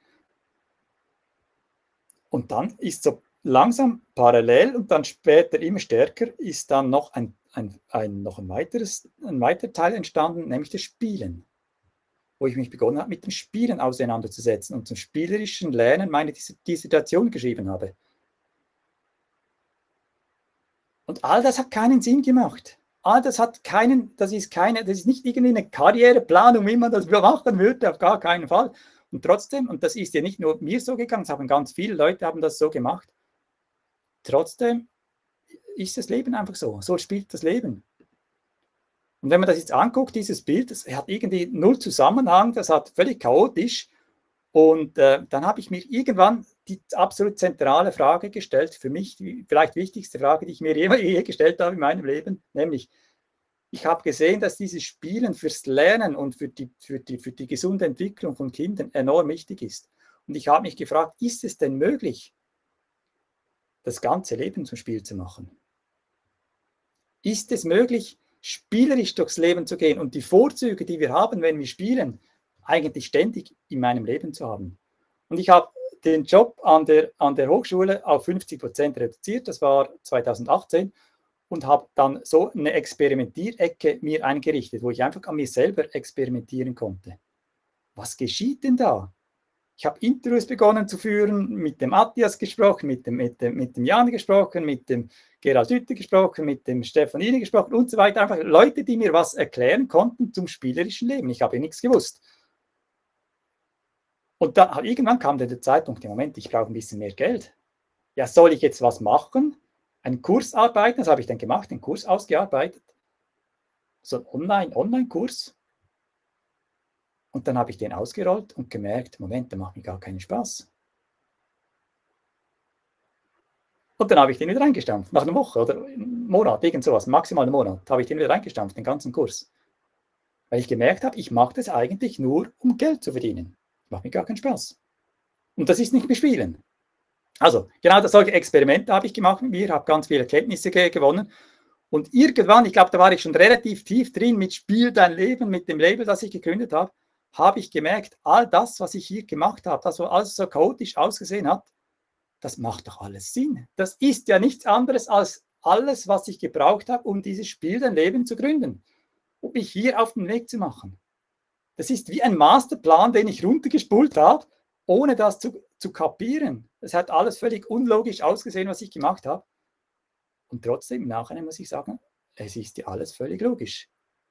Und dann ist so langsam parallel und dann später immer stärker ist dann noch ein, ein, ein, noch ein, weiteres, ein weiterer Teil entstanden, nämlich das Spielen. Wo ich mich begonnen habe, mit dem Spielen auseinanderzusetzen und zum spielerischen Lernen meine Dissertation geschrieben habe. Und all das hat keinen Sinn gemacht. All das hat keinen, das ist keine, das ist nicht irgendwie eine Karriereplanung, wie man das machen würde, auf gar keinen Fall. Und trotzdem, und das ist ja nicht nur mir so gegangen, es haben ganz viele Leute haben das so gemacht. Trotzdem ist das Leben einfach so. So spielt das Leben. Und wenn man das jetzt anguckt, dieses Bild, das hat irgendwie null Zusammenhang, das hat völlig chaotisch. Und äh, dann habe ich mir irgendwann die absolut zentrale Frage gestellt, für mich die vielleicht wichtigste Frage, die ich mir je, je gestellt habe in meinem Leben, nämlich, ich habe gesehen, dass dieses Spielen fürs Lernen und für die, für die, für die gesunde Entwicklung von Kindern enorm wichtig ist. Und ich habe mich gefragt, ist es denn möglich, das ganze Leben zum Spiel zu machen? Ist es möglich, spielerisch durchs Leben zu gehen und die Vorzüge, die wir haben, wenn wir spielen, eigentlich ständig in meinem Leben zu haben? Und ich habe den Job an der, an der Hochschule auf fünfzig Prozent reduziert, das war zweitausendachtzehn, und habe dann so eine Experimentierecke mir eingerichtet, wo ich einfach an mir selber experimentieren konnte. Was geschieht denn da? Ich habe Interviews begonnen zu führen, mit dem Matthias gesprochen, mit dem, mit dem, mit dem Jan gesprochen, mit dem Gerald Hütter gesprochen, mit dem Stefan Ine gesprochen und so weiter. Einfach Leute, die mir was erklären konnten zum spielerischen Leben. Ich habe nichts gewusst. Und dann irgendwann kam dann der Zeitpunkt, im Moment, ich brauche ein bisschen mehr Geld. Ja, soll ich jetzt was machen? Einen Kurs arbeiten? Das habe ich dann gemacht, einen Kurs ausgearbeitet. So ein Online, Online-Kurs. Und dann habe ich den ausgerollt und gemerkt, Moment, der macht mir gar keinen Spaß. Und dann habe ich den wieder reingestampft, nach einer Woche oder einem Monat, irgend sowas, maximal einen Monat, habe ich den wieder reingestampft, den ganzen Kurs. Weil ich gemerkt habe, ich mache das eigentlich nur, um Geld zu verdienen. Macht mir gar keinen Spaß. Und das ist nicht mehr Spielen. Also, genau das, solche Experimente habe ich gemacht mit mir, habe ganz viele Erkenntnisse ge gewonnen. Und irgendwann, ich glaube, da war ich schon relativ tief drin mit Spiel dein Leben, mit dem Label, das ich gegründet habe, habe ich gemerkt, all das, was ich hier gemacht habe, das, was alles so chaotisch ausgesehen hat, das macht doch alles Sinn. Das ist ja nichts anderes als alles, was ich gebraucht habe, um dieses Spiel dein Leben zu gründen, um mich hier auf den Weg zu machen. Das ist wie ein Masterplan, den ich runtergespult habe, ohne das zu, zu kapieren. Es hat alles völlig unlogisch ausgesehen, was ich gemacht habe. Und trotzdem, im Nachhinein muss ich sagen, es ist ja alles völlig logisch.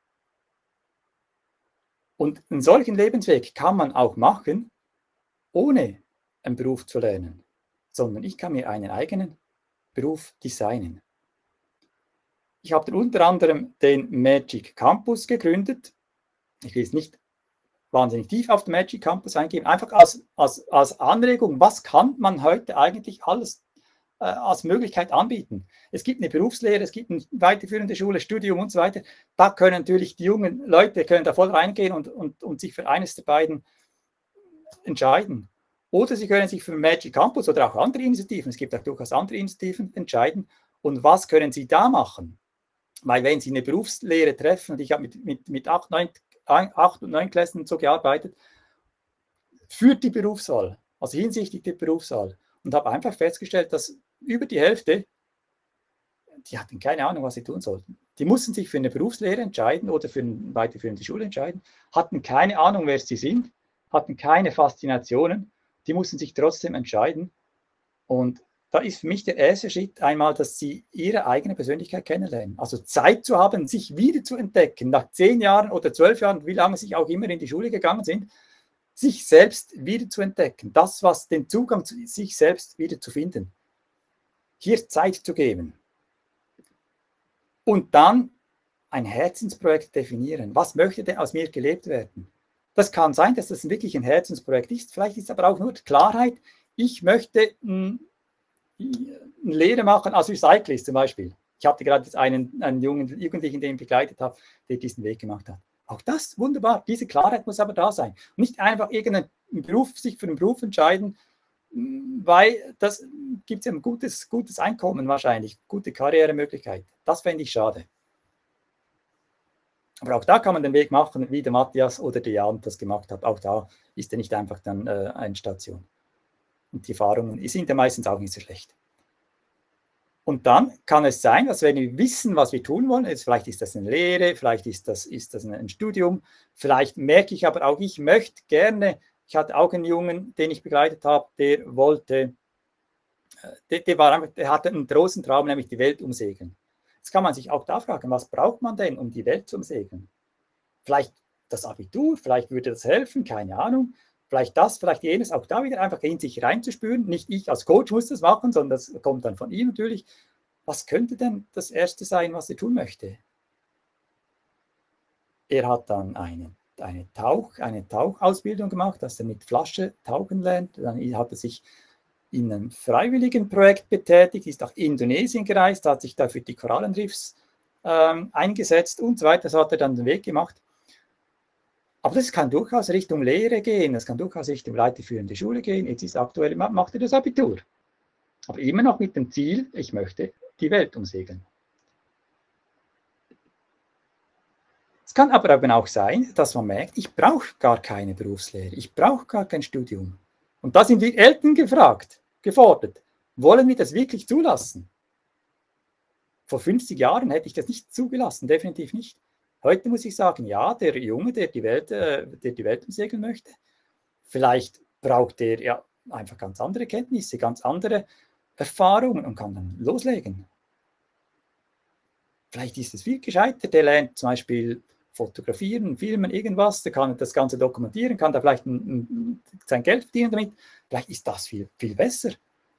Und einen solchen Lebensweg kann man auch machen, ohne einen Beruf zu lernen, sondern ich kann mir einen eigenen Beruf designen. Ich habe unter anderem den Magic Campus gegründet. Ich will jetzt nicht wahnsinnig tief auf den Magic Campus eingehen, einfach als, als, als Anregung, was kann man heute eigentlich alles äh, als Möglichkeit anbieten. Es gibt eine Berufslehre, es gibt eine weiterführende Schule, Studium und so weiter. Da können natürlich die jungen Leute können da voll reingehen und, und, und sich für eines der beiden entscheiden. Oder sie können sich für Magic Campus oder auch andere Initiativen, es gibt auch durchaus andere Initiativen, entscheiden. Und was können sie da machen? Weil wenn sie eine Berufslehre treffen, und ich habe mit, mit, mit acht, neun, acht und neun Klassen so gearbeitet, führt die Berufswahl, also hinsichtlich der Berufswahl. Und habe einfach festgestellt, dass über die Hälfte, die hatten keine Ahnung, was sie tun sollten. Die mussten sich für eine Berufslehre entscheiden oder für eine weiterführende Schule entscheiden, hatten keine Ahnung, wer sie sind, hatten keine Faszinationen, die mussten sich trotzdem entscheiden. Und da ist für mich der erste Schritt einmal, dass sie ihre eigene Persönlichkeit kennenlernen. Also Zeit zu haben, sich wieder zu entdecken, nach zehn Jahren oder zwölf Jahren, wie lange sie auch immer in die Schule gegangen sind, sich selbst wieder zu entdecken. Das, was den Zugang zu sich selbst wieder zu finden. Hier Zeit zu geben. Und dann ein Herzensprojekt definieren. Was möchte denn aus mir gelebt werden? Das kann sein, dass das wirklich ein Herzensprojekt ist. Vielleicht ist es aber auch nur Klarheit. Ich möchte mh, eine Lehre machen als Recyclist zum Beispiel. Ich hatte gerade jetzt einen, einen jungen Jugendlichen, den ich begleitet habe, der diesen Weg gemacht hat. Auch das wunderbar. Diese Klarheit muss aber da sein. Nicht einfach irgendeinen Beruf, sich für einen Beruf entscheiden, weil das gibt es ein gutes, gutes Einkommen wahrscheinlich, gute Karrieremöglichkeit. Das fände ich schade. Aber auch da kann man den Weg machen, wie der Matthias oder der Jan das gemacht hat. Auch da ist er nicht einfach dann äh, eine Station. Und die Erfahrungen sind ja meistens auch nicht so schlecht. Und dann kann es sein, dass wenn wir wissen, was wir tun wollen, jetzt vielleicht ist das eine Lehre, vielleicht ist das, ist das ein Studium, vielleicht merke ich aber auch, ich möchte gerne, ich hatte auch einen Jungen, den ich begleitet habe, der wollte, der, der, war einfach, der hatte einen großen Traum, nämlich die Welt umsegeln. Jetzt kann man sich auch da fragen, was braucht man denn, um die Welt zu umsegeln? Vielleicht das Abitur, vielleicht würde das helfen, keine Ahnung. Vielleicht das, vielleicht jenes, auch da wieder einfach in sich reinzuspüren. Nicht ich als Coach muss das machen, sondern das kommt dann von ihm natürlich. Was könnte denn das Erste sein, was er tun möchte? Er hat dann eine, eine, Tauch, eine Tauchausbildung gemacht, dass er mit Flasche tauchen lernt. Dann hat er sich in einem freiwilligen Projekt betätigt, ist nach Indonesien gereist, hat sich da für die Korallenriffs ähm, eingesetzt und so weiter. So hat er dann den Weg gemacht. Aber das kann durchaus Richtung Lehre gehen, das kann durchaus Richtung weiterführende Schule gehen. Jetzt ist aktuell, macht er das Abitur. Aber immer noch mit dem Ziel, ich möchte die Welt umsegeln. Es kann aber eben auch sein, dass man merkt, ich brauche gar keine Berufslehre, ich brauche gar kein Studium. Und da sind wir Eltern gefragt, gefordert. Wollen wir das wirklich zulassen? Vor fünfzig Jahren hätte ich das nicht zugelassen, definitiv nicht. Heute muss ich sagen, ja, der Junge, der die Welt, äh, der die Welt umsegeln möchte, vielleicht braucht er ja einfach ganz andere Kenntnisse, ganz andere Erfahrungen und kann dann loslegen. Vielleicht ist es viel gescheiter, der lernt zum Beispiel fotografieren, filmen, irgendwas, der kann das Ganze dokumentieren, kann da vielleicht ein, ein, sein Geld verdienen damit. Vielleicht ist das viel, viel besser.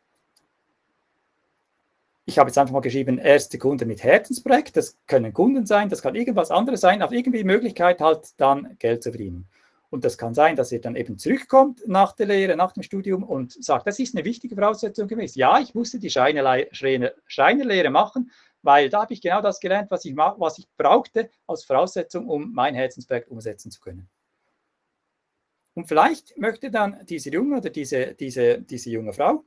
Ich habe jetzt einfach mal geschrieben, erste Kunden mit Herzensprojekt, das können Kunden sein, das kann irgendwas anderes sein, auf irgendwie die Möglichkeit halt dann Geld zu verdienen. Und das kann sein, dass er dann eben zurückkommt nach der Lehre, nach dem Studium und sagt, das ist eine wichtige Voraussetzung gewesen. Ja, ich musste die Schreinerlehre machen, weil da habe ich genau das gelernt, was ich, was ich brauchte als Voraussetzung, um mein Herzensprojekt umsetzen zu können. Und vielleicht möchte dann dieser Junge oder diese, diese, diese junge Frau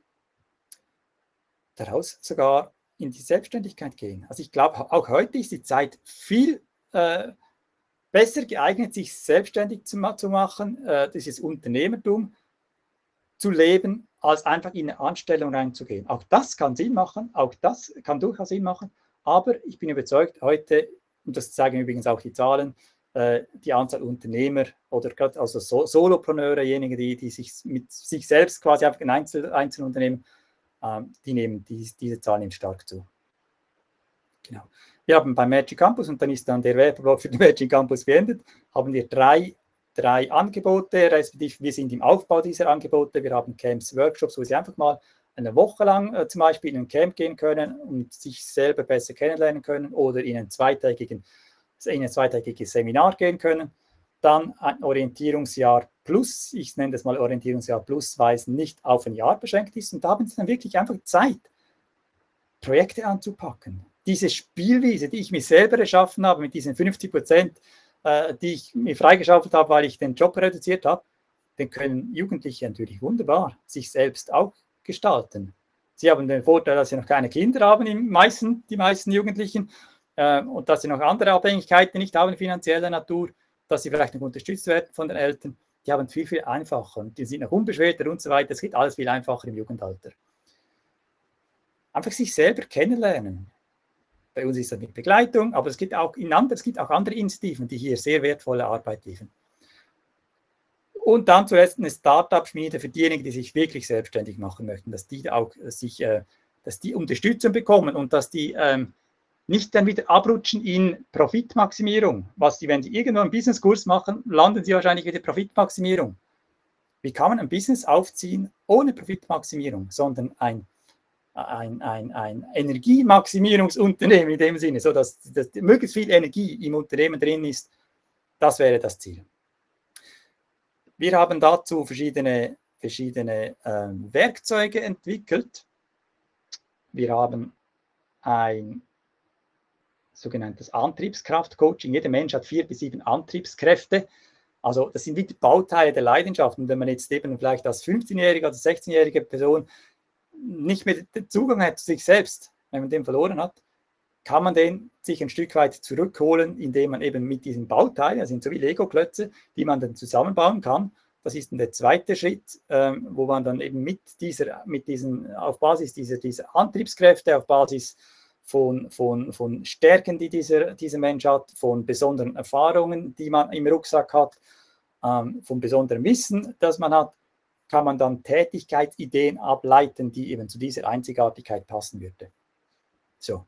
daraus sogar in die Selbstständigkeit gehen. Also ich glaube, auch heute ist die Zeit viel äh, besser geeignet, sich selbstständig zu, zu machen, äh, dieses Unternehmertum zu leben, als einfach in eine Anstellung reinzugehen. Auch das kann Sinn machen, auch das kann durchaus Sinn machen, aber ich bin überzeugt, heute, und das zeigen übrigens auch die Zahlen, äh, die Anzahl Unternehmer oder gerade also so Solopreneure, diejenigen, die, die sich mit sich selbst quasi einfach ein Einzel, Einzelunternehmen die nehmen, die, diese Zahl nimmt stark zu. Genau. Wir haben beim Magic Campus, und dann ist dann der Werbeblock für den Magic Campus beendet, haben wir drei, drei Angebote, respektive wir sind im Aufbau dieser Angebote. Wir haben Camps, Workshops, wo Sie einfach mal eine Woche lang äh, zum Beispiel in ein Camp gehen können und sich selber besser kennenlernen können oder in ein zweitägigen, in ein zweitägiges Seminar gehen können. Dann ein Orientierungsjahr plus, ich nenne das mal Orientierungsjahr plus, weil es nicht auf ein Jahr beschränkt ist. Und da haben Sie dann wirklich einfach Zeit, Projekte anzupacken. Diese Spielwiese, die ich mir selber erschaffen habe, mit diesen fünfzig Prozent, äh, die ich mir freigeschaufelt habe, weil ich den Job reduziert habe, den können Jugendliche natürlich wunderbar sich selbst auch gestalten. Sie haben den Vorteil, dass sie noch keine Kinder haben, die meisten, die meisten Jugendlichen, äh, und dass sie noch andere Abhängigkeiten nicht haben, finanzieller Natur, dass sie vielleicht noch unterstützt werden von den Eltern. Die haben es viel, viel einfacher und die sind noch unbeschwerter und so weiter. Es geht alles viel einfacher im Jugendalter. Einfach sich selber kennenlernen. Bei uns ist das mit Begleitung, aber es gibt auch, in anderen, es gibt auch andere Initiativen, die hier sehr wertvolle Arbeit liefern. Und dann zuerst eine Start-up-Schmiede für diejenigen, die sich wirklich selbstständig machen möchten, dass die auch sich, äh, dass die Unterstützung bekommen und dass die ähm, nicht dann wieder abrutschen in Profitmaximierung. Was die, wenn sie irgendwo einen Businesskurs machen, landen sie wahrscheinlich wieder Profitmaximierung. Wie kann man ein Business aufziehen ohne Profitmaximierung, sondern ein, ein, ein, ein Energiemaximierungsunternehmen in dem Sinne, sodass dass möglichst viel Energie im Unternehmen drin ist. Das wäre das Ziel. Wir haben dazu verschiedene, verschiedene äh, Werkzeuge entwickelt. Wir haben ein sogenanntes Antriebskraft-Coaching. Jeder Mensch hat vier bis sieben Antriebskräfte. Also das sind wie die Bauteile der Leidenschaft. Und wenn man jetzt eben vielleicht als fünfzehnjährige oder sechzehnjährige Person nicht mehr den Zugang hat zu sich selbst, wenn man den verloren hat, kann man den sich ein Stück weit zurückholen, indem man eben mit diesen Bauteilen, das sind so wie Lego-Klötze, die man dann zusammenbauen kann. Das ist dann der zweite Schritt, ähm, wo man dann eben mit dieser, mit diesen, auf Basis dieser, dieser Antriebskräfte, auf Basis Von, von, von Stärken, die dieser, dieser Mensch hat, von besonderen Erfahrungen, die man im Rucksack hat, ähm, von besonderem Wissen, das man hat, kann man dann Tätigkeitsideen ableiten, die eben zu dieser Einzigartigkeit passen würde. So.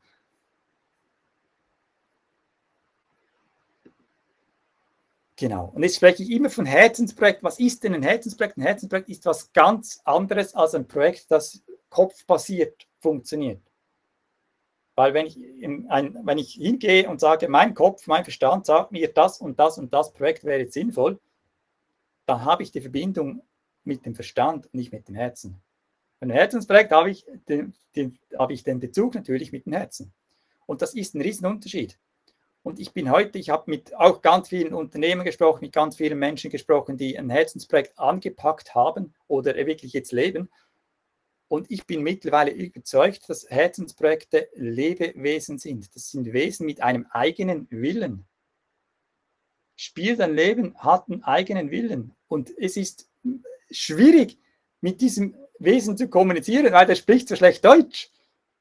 Genau. Und jetzt spreche ich immer von Herzensprojekt. Was ist denn ein Herzensprojekt? Ein Herzensprojekt ist was ganz anderes als ein Projekt, das kopfbasiert funktioniert. Weil wenn ich, in ein, wenn ich hingehe und sage, mein Kopf, mein Verstand sagt mir, das und das und das Projekt wäre jetzt sinnvoll, dann habe ich die Verbindung mit dem Verstand und nicht mit dem Herzen. Bei einem Herzensprojekt habe ich den, den, habe ich den Bezug natürlich mit dem Herzen. Und das ist ein Riesenunterschied. Und ich bin heute, ich habe mit auch ganz vielen Unternehmern gesprochen, mit ganz vielen Menschen gesprochen, die ein Herzensprojekt angepackt haben oder wirklich jetzt leben. Und ich bin mittlerweile überzeugt, dass Herzensprojekte Lebewesen sind. Das sind Wesen mit einem eigenen Willen. Spiel dein Leben hat einen eigenen Willen. Und es ist schwierig, mit diesem Wesen zu kommunizieren, weil der spricht so schlecht Deutsch.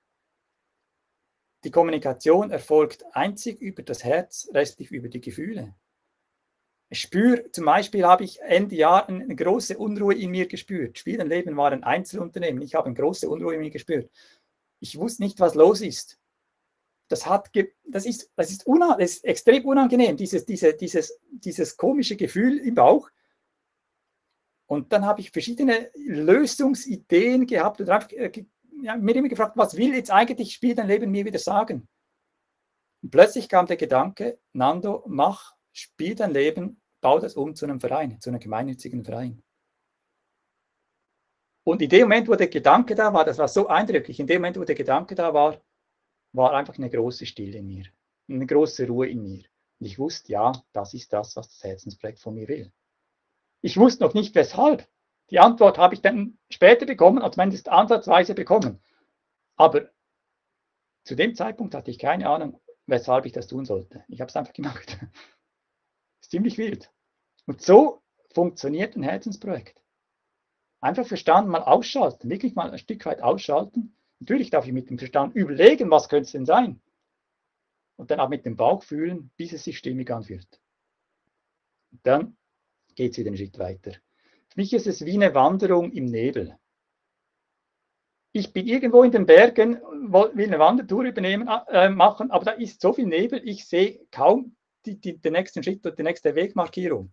Die Kommunikation erfolgt einzig über das Herz, respektive über die Gefühle. Ich spüre, zum Beispiel habe ich Ende Jahr eine große Unruhe in mir gespürt. Spielenleben war ein Einzelunternehmen. Ich habe eine große Unruhe in mir gespürt. Ich wusste nicht, was los ist. Das, hat das, ist, das, ist, das ist extrem unangenehm, dieses, diese, dieses, dieses komische Gefühl im Bauch. Und dann habe ich verschiedene Lösungsideen gehabt und habe ja, mir immer gefragt, was will jetzt eigentlich Spiel dein Leben mir wieder sagen? Und plötzlich kam der Gedanke, Nando, mach, spiel dein Leben, bau das um zu einem Verein, zu einem gemeinnützigen Verein. Und in dem Moment, wo der Gedanke da war, das war so eindrücklich, in dem Moment, wo der Gedanke da war, war einfach eine große Stille in mir, eine große Ruhe in mir. Und ich wusste, ja, das ist das, was das Herzensprojekt von mir will. Ich wusste noch nicht, weshalb. Die Antwort habe ich dann später bekommen, also zumindest ansatzweise bekommen. Aber zu dem Zeitpunkt hatte ich keine Ahnung, weshalb ich das tun sollte. Ich habe es einfach gemacht. Das ist ziemlich wild. Und so funktioniert ein Herzensprojekt. Einfach Verstand mal ausschalten, wirklich mal ein Stück weit ausschalten. Natürlich darf ich mit dem Verstand überlegen, was könnte es denn sein? Und dann auch mit dem Bauch fühlen, bis es sich stimmig anfühlt. Und dann geht es wieder einen Schritt weiter. Für mich ist es wie eine Wanderung im Nebel. Ich bin irgendwo in den Bergen, will eine Wandertour übernehmen, äh, machen, aber da ist so viel Nebel, ich sehe kaum die, die, den nächsten Schritt oder die nächste Wegmarkierung.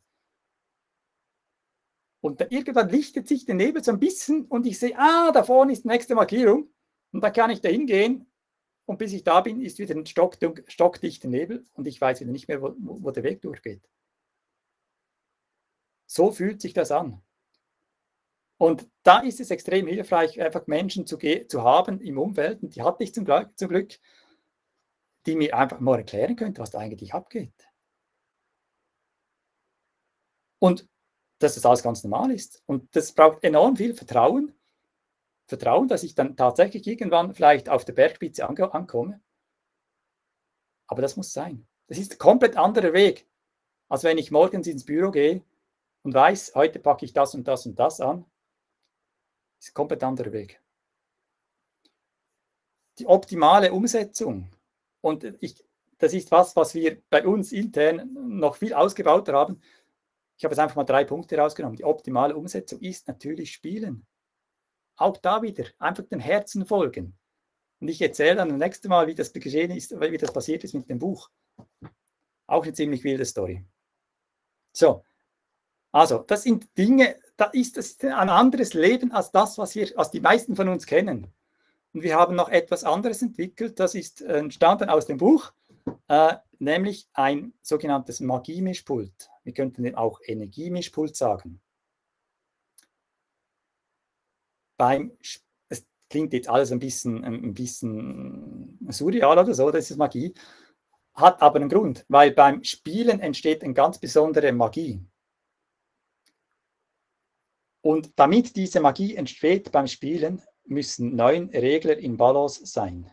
Und dann irgendwann lichtet sich der Nebel so ein bisschen und ich sehe, ah, da vorne ist die nächste Markierung. Und dann kann ich da hingehen und bis ich da bin, ist wieder ein stockdichter Nebel und ich weiß wieder nicht mehr, wo, wo der Weg durchgeht. So fühlt sich das an. Und da ist es extrem hilfreich, einfach Menschen zu, zu haben im Umfeld, und die hatte ich zum Glück, zum Glück, die mir einfach mal erklären könnte, was da eigentlich abgeht. Und dass das alles ganz normal ist. Und das braucht enorm viel Vertrauen. Vertrauen, dass ich dann tatsächlich irgendwann vielleicht auf der Bergspitze ange ankomme. Aber das muss sein. Das ist ein komplett anderer Weg, als wenn ich morgens ins Büro gehe und weiß, heute packe ich das und das und das an. Das ist ein komplett anderer Weg. Die optimale Umsetzung. Und ich, das ist was, was wir bei uns intern noch viel ausgebauter haben. Ich habe jetzt einfach mal drei Punkte rausgenommen. Die optimale Umsetzung ist natürlich Spielen. Auch da wieder einfach dem Herzen folgen. Und ich erzähle dann das nächste Mal, wie das geschehen ist, wie das passiert ist mit dem Buch. Auch eine ziemlich wilde Story. So, also das sind Dinge, da ist das ein anderes Leben als das, was wir, als die meisten von uns kennen. Und wir haben noch etwas anderes entwickelt, das ist entstanden aus dem Buch, äh, nämlich ein sogenanntes Magiemischpult. Wir könnten dem auch Energiemischpult sagen. Beim, es klingt jetzt alles ein bisschen, ein bisschen surreal oder so, das ist Magie, hat aber einen Grund, weil beim Spielen entsteht eine ganz besondere Magie. Und damit diese Magie entsteht beim Spielen, müssen neun Regler in Balance sein.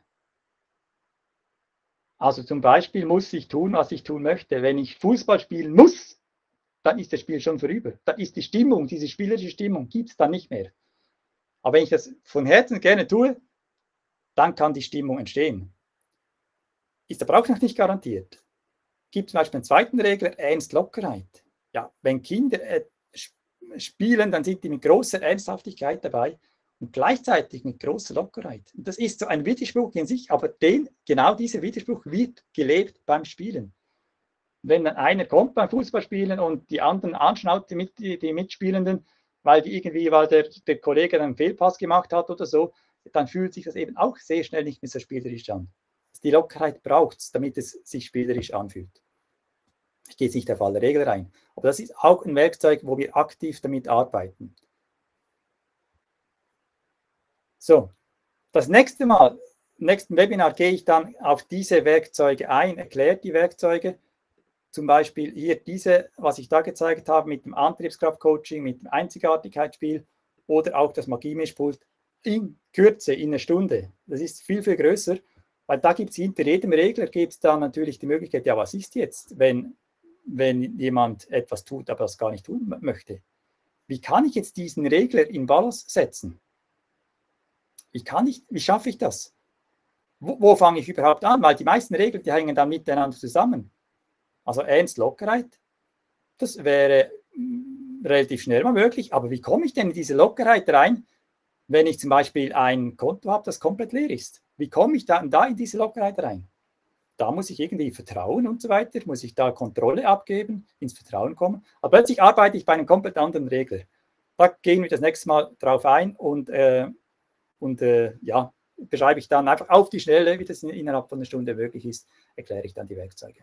Also zum Beispiel muss ich tun, was ich tun möchte. Wenn ich Fußball spielen muss, dann ist das Spiel schon vorüber. Dann ist die Stimmung, diese spielerische Stimmung, gibt es dann nicht mehr. Aber wenn ich das von Herzen gerne tue, dann kann die Stimmung entstehen. Ist aber auch noch nicht garantiert. Gibt zum Beispiel einen zweiten Regler, Ernst, Lockerheit. Ja, wenn Kinder äh, spielen, dann sind die mit großer Ernsthaftigkeit dabei und gleichzeitig mit großer Lockerheit. Und das ist so ein Widerspruch in sich, aber den, genau dieser Widerspruch wird gelebt beim Spielen. Wenn dann einer kommt beim Fußballspielen und die anderen anschnauzt, die, mit, die Mitspielenden, weil die irgendwie, weil der, der Kollege einen Fehlpass gemacht hat oder so, dann fühlt sich das eben auch sehr schnell nicht mehr so spielerisch an. Die Lockerheit braucht es, damit es sich spielerisch anfühlt. Ich gehe jetzt nicht auf alle Regeln rein, aber das ist auch ein Werkzeug, wo wir aktiv damit arbeiten. So, das nächste Mal, im nächsten Webinar gehe ich dann auf diese Werkzeuge ein, erkläre die Werkzeuge, zum Beispiel hier diese, was ich da gezeigt habe, mit dem Antriebskraft-Coaching, mit dem Einzigartigkeitsspiel oder auch das Magiemischpult in Kürze, in einer Stunde. Das ist viel, viel größer, weil da gibt es hinter jedem Regler gibt es dann natürlich die Möglichkeit, ja, was ist jetzt, wenn, wenn jemand etwas tut, aber das gar nicht tun möchte. wie kann ich jetzt diesen Regler in Balance setzen? Wie, kann ich, wie schaffe ich das? Wo, wo fange ich überhaupt an? Weil die meisten Regeln, die hängen dann miteinander zusammen. Also Ernst Lockerheit, das wäre relativ schnell mal möglich, aber wie komme ich denn in diese Lockerheit rein, wenn ich zum Beispiel ein Konto habe, das komplett leer ist? Wie komme ich dann da in diese Lockerheit rein? Da muss ich irgendwie vertrauen und so weiter, muss ich da Kontrolle abgeben, ins Vertrauen kommen. Aber plötzlich arbeite ich bei einem komplett anderen Regler. Da gehen wir das nächste Mal drauf ein und, äh, und äh, ja, beschreibe ich dann einfach auf die Schnelle, wie das innerhalb von einer Stunde möglich ist, erkläre ich dann die Werkzeuge.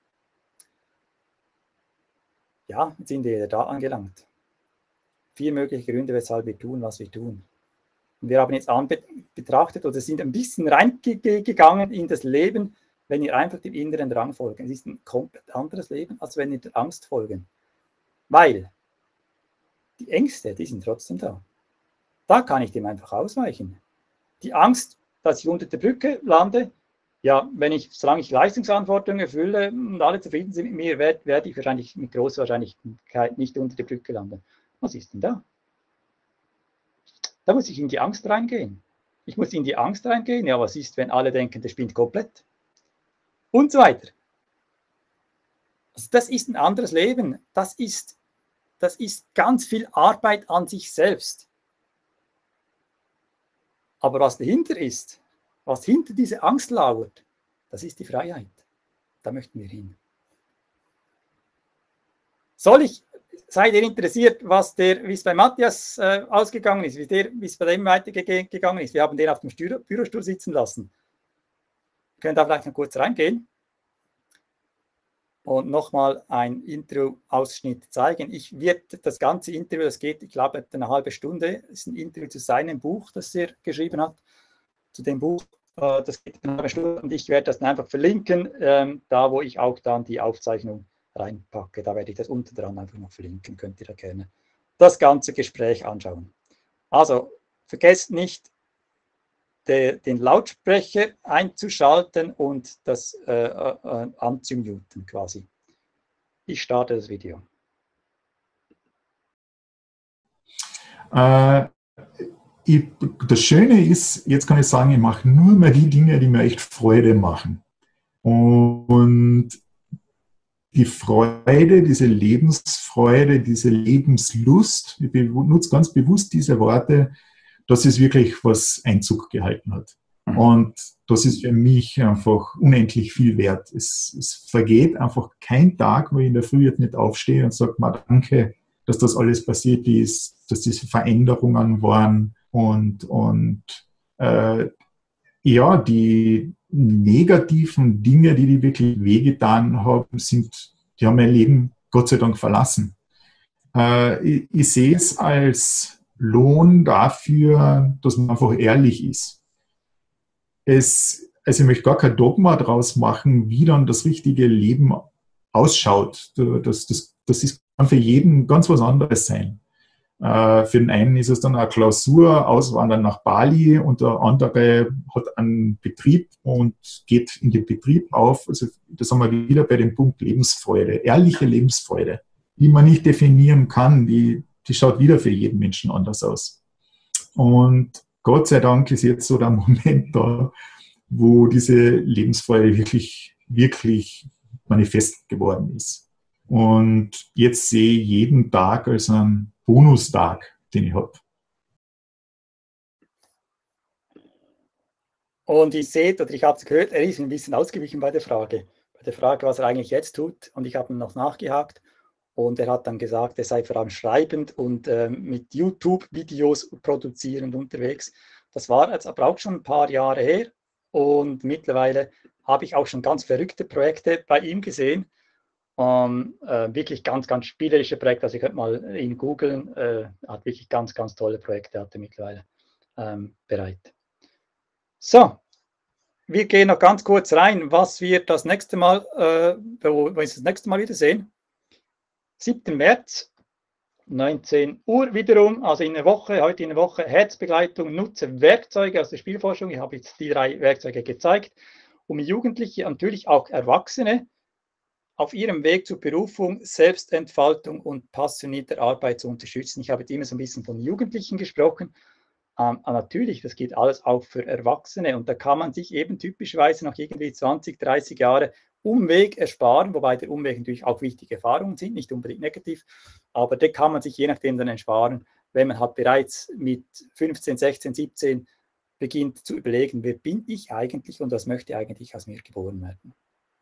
Ja, jetzt sind wir da angelangt. Vier mögliche Gründe, weshalb wir tun, was wir tun. Und wir haben jetzt betrachtet oder sind ein bisschen reingegangen in das Leben, wenn ihr einfach dem inneren Drang folgen. Es ist ein komplett anderes Leben, als wenn ihr der Angst folgen. Weil die Ängste, die sind trotzdem da. Da kann ich dem einfach ausweichen. Die Angst, dass ich unter der Brücke lande, ja, wenn ich, solange ich Leistungsverantwortung erfülle und alle zufrieden sind mit mir, werde, werde ich wahrscheinlich mit großer Wahrscheinlichkeit nicht unter der Brücke landen. Was ist denn da? Da muss ich in die Angst reingehen. Ich muss in die Angst reingehen. Ja, was ist, wenn alle denken, der spinnt komplett? Und so weiter. Also das ist ein anderes Leben. Das ist, das ist ganz viel Arbeit an sich selbst. Aber was dahinter ist, was hinter dieser Angst lauert, das ist die Freiheit. Da möchten wir hin. Soll ich, seid ihr interessiert, was der, wie es bei Matthias äh, ausgegangen ist, wie, der, wie es bei dem weitergegangen ist? Wir haben den auf dem Stü- Bürostuhl sitzen lassen. Wir können da vielleicht noch kurz reingehen und nochmal ein Interview-Ausschnitt zeigen. Ich werde das ganze Interview, das geht, ich glaube, eine halbe Stunde, ist ein Interview zu seinem Buch, das er geschrieben hat. Zu dem Buch, äh, das geht eine halbe Stunde und ich werde das dann einfach verlinken, ähm, da wo ich auch dann die Aufzeichnung reinpacke. Da werde ich das unten dran einfach noch verlinken, könnt ihr da gerne das ganze Gespräch anschauen. Also vergesst nicht, de, den Lautsprecher einzuschalten und das äh, äh, anzumuten quasi. Ich starte das Video. Äh, ich, das Schöne ist, jetzt kann ich sagen, ich mache nur mehr die Dinge, die mir echt Freude machen. Und die Freude, diese Lebensfreude, diese Lebenslust, ich benutze ganz bewusst diese Worte, das ist wirklich, was Einzug gehalten hat. Und das ist für mich einfach unendlich viel wert. Es, es vergeht einfach kein Tag, wo ich in der Früh jetzt nicht aufstehe und sage, mal danke, dass das alles passiert ist, dass diese Veränderungen waren und, und äh, ja, die negativen Dinge, die die wirklich wehgetan haben, sind, die haben mein Leben Gott sei Dank verlassen. Äh, ich, ich sehe es als Lohn dafür, dass man einfach ehrlich ist. Es, also ich möchte gar kein Dogma draus machen, wie dann das richtige Leben ausschaut. Das, das, das ist, kann für jeden ganz was anderes sein. Für den einen ist es dann eine Klausur, auswandern nach Bali, und der andere hat einen Betrieb und geht in den Betrieb auf. Also da sind wir wieder bei dem Punkt Lebensfreude, ehrliche Lebensfreude, die man nicht definieren kann, die, die schaut wieder für jeden Menschen anders aus. Und Gott sei Dank ist jetzt so der Moment da, wo diese Lebensfreude wirklich, wirklich manifest geworden ist. Und jetzt sehe ich jeden Tag als einen Bonustag, den ich habe. Und ihr seht, oder ich habe es gehört, er ist ein bisschen ausgewichen bei der Frage. Bei der Frage, was er eigentlich jetzt tut. Und ich habe ihn noch nachgehakt. Und er hat dann gesagt, er sei vor allem schreibend und äh, mit YouTube-Videos produzierend unterwegs. Das war jetzt aber auch schon ein paar Jahre her. Und mittlerweile habe ich auch schon ganz verrückte Projekte bei ihm gesehen. Um, äh, wirklich ganz, ganz spielerische Projekte. Also ihr könnt mal ihn googeln. Äh, hat wirklich ganz, ganz tolle Projekte, hat er mittlerweile ähm, bereit. So, wir gehen noch ganz kurz rein, was wir das nächste Mal, äh, wo wir uns das nächste Mal wieder sehen. siebten März, neunzehn Uhr wiederum, also in der Woche, heute in der Woche, Herzbegleitung, nutze Werkzeuge aus der Spielforschung. Ich habe jetzt die drei Werkzeuge gezeigt, um Jugendliche, natürlich auch Erwachsene, auf ihrem Weg zur Berufung, Selbstentfaltung und passionierter Arbeit zu unterstützen. Ich habe jetzt immer so ein bisschen von Jugendlichen gesprochen. Ähm, natürlich, das geht alles auch für Erwachsene und da kann man sich eben typischerweise nach irgendwie zwanzig, dreißig Jahren Umweg ersparen, wobei der Umweg natürlich auch wichtige Erfahrungen sind, nicht unbedingt negativ, aber den kann man sich je nachdem dann ersparen, wenn man halt bereits mit fünfzehn, sechzehn, siebzehn beginnt zu überlegen, wer bin ich eigentlich und was möchte eigentlich aus mir geboren werden.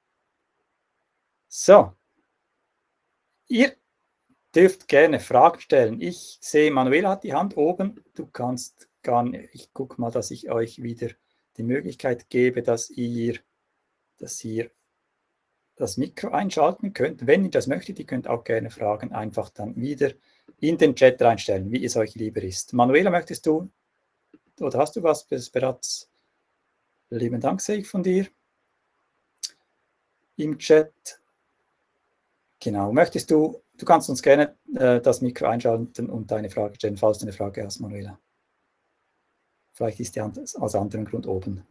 So, ihr dürft gerne Fragen stellen. Ich sehe, Manuela hat die Hand oben. Du kannst gar nicht, ich gucke mal, dass ich euch wieder die Möglichkeit gebe, dass ihr, dass ihr das Mikro einschalten könnt. Wenn ihr das möchtet, ihr könnt auch gerne Fragen einfach dann wieder in den Chat reinstellen, wie es euch lieber ist. Manuela, möchtest du, oder hast du was bereits? Lieben Dank, sehe ich von dir im Chat. Genau, möchtest du, du kannst uns gerne äh, das Mikro einschalten und deine Frage stellen, falls du eine Frage hast, Manuela. Vielleicht ist die aus anderem Grund oben.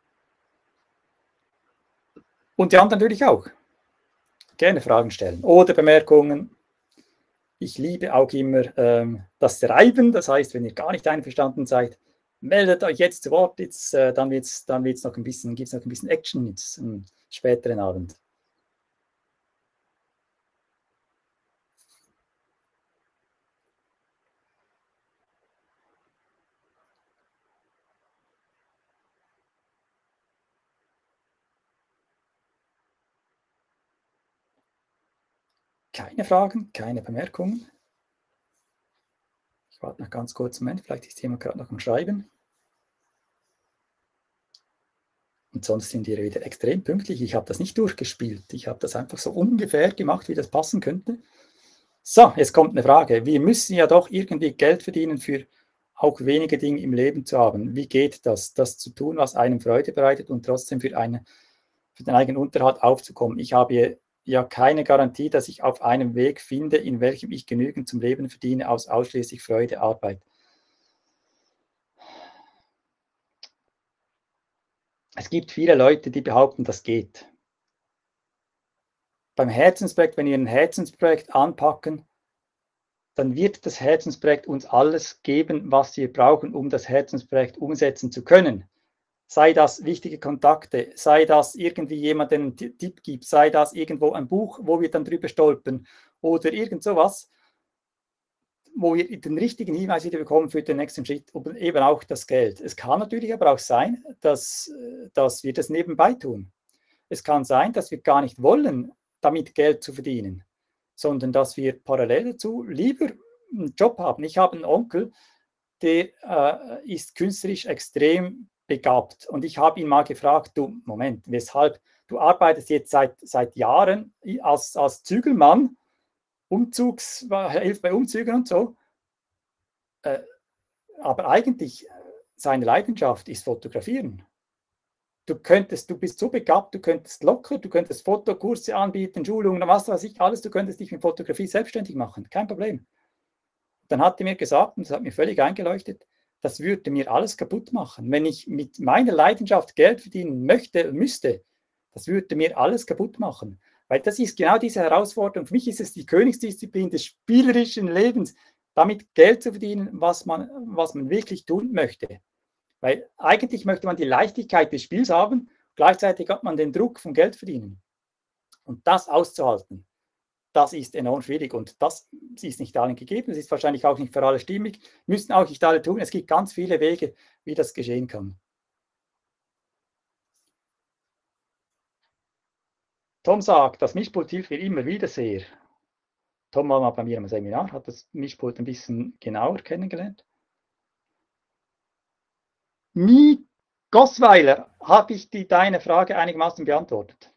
Und die anderen natürlich auch. Gerne Fragen stellen oder Bemerkungen. Ich liebe auch immer ähm, das Schreiben, das heißt, wenn ihr gar nicht einverstanden seid, meldet euch jetzt zu Wort, jetzt, äh, dann wird es dann wird's noch ein bisschen, gibt's noch ein bisschen Action jetzt, am späteren Abend. Keine Fragen, keine Bemerkungen. Ich warte noch ganz kurz einen Moment, vielleicht ist jemand gerade noch am Schreiben. Und sonst sind wir wieder extrem pünktlich. Ich habe das nicht durchgespielt. Ich habe das einfach so ungefähr gemacht, wie das passen könnte. So, jetzt kommt eine Frage. Wir müssen ja doch irgendwie Geld verdienen, für auch wenige Dinge im Leben zu haben. Wie geht das, das zu tun, was einem Freude bereitet und trotzdem für, eine, für den eigenen Unterhalt aufzukommen? Ich habe ja keine Garantie, dass ich auf einem Weg finde, in welchem ich genügend zum Leben verdiene, aus ausschließlich Freude, Arbeit. Es gibt viele Leute, die behaupten, das geht. Beim Herzensprojekt, wenn wir ein Herzensprojekt anpacken, dann wird das Herzensprojekt uns alles geben, was wir brauchen, um das Herzensprojekt umsetzen zu können. Sei das wichtige Kontakte, sei das irgendwie jemand, der einen Tipp gibt, sei das irgendwo ein Buch, wo wir dann drüber stolpern oder irgend sowas, wo wir den richtigen Hinweis wieder bekommen für den nächsten Schritt und eben auch das Geld. Es kann natürlich aber auch sein, dass, dass wir das nebenbei tun. Es kann sein, dass wir gar nicht wollen, damit Geld zu verdienen, sondern dass wir parallel dazu lieber einen Job haben. Ich habe einen Onkel, der äh, ist künstlerisch extrem begabt. Und ich habe ihn mal gefragt, du, Moment, weshalb? Du arbeitest jetzt seit, seit Jahren als, als Zügelmann, Umzugs, hilft bei Umzügen und so. Äh, aber eigentlich, seine Leidenschaft ist Fotografieren. Du könntest, du bist so begabt, du könntest locker, du könntest Fotokurse anbieten, Schulungen, was weiß ich, alles, du könntest dich mit Fotografie selbstständig machen, kein Problem. Dann hat er mir gesagt, und das hat mir völlig eingeleuchtet, das würde mir alles kaputt machen. Wenn ich mit meiner Leidenschaft Geld verdienen möchte, müsste, das würde mir alles kaputt machen. Weil das ist genau diese Herausforderung. Für mich ist es die Königsdisziplin des spielerischen Lebens, damit Geld zu verdienen, was man, was man wirklich tun möchte. Weil eigentlich möchte man die Leichtigkeit des Spiels haben, gleichzeitig hat man den Druck vom Geld verdienen. Und das auszuhalten, das ist enorm schwierig und das ist nicht allen gegeben, das ist wahrscheinlich auch nicht für alle stimmig, müssen auch nicht alle tun. Es gibt ganz viele Wege, wie das geschehen kann. Tom sagt, das Mischpult hilft mir immer wieder sehr. Tom war mal bei mir im Seminar, hat das Mischpult ein bisschen genauer kennengelernt. Mi Gossweiler, habe ich die, deine Frage einigermaßen beantwortet?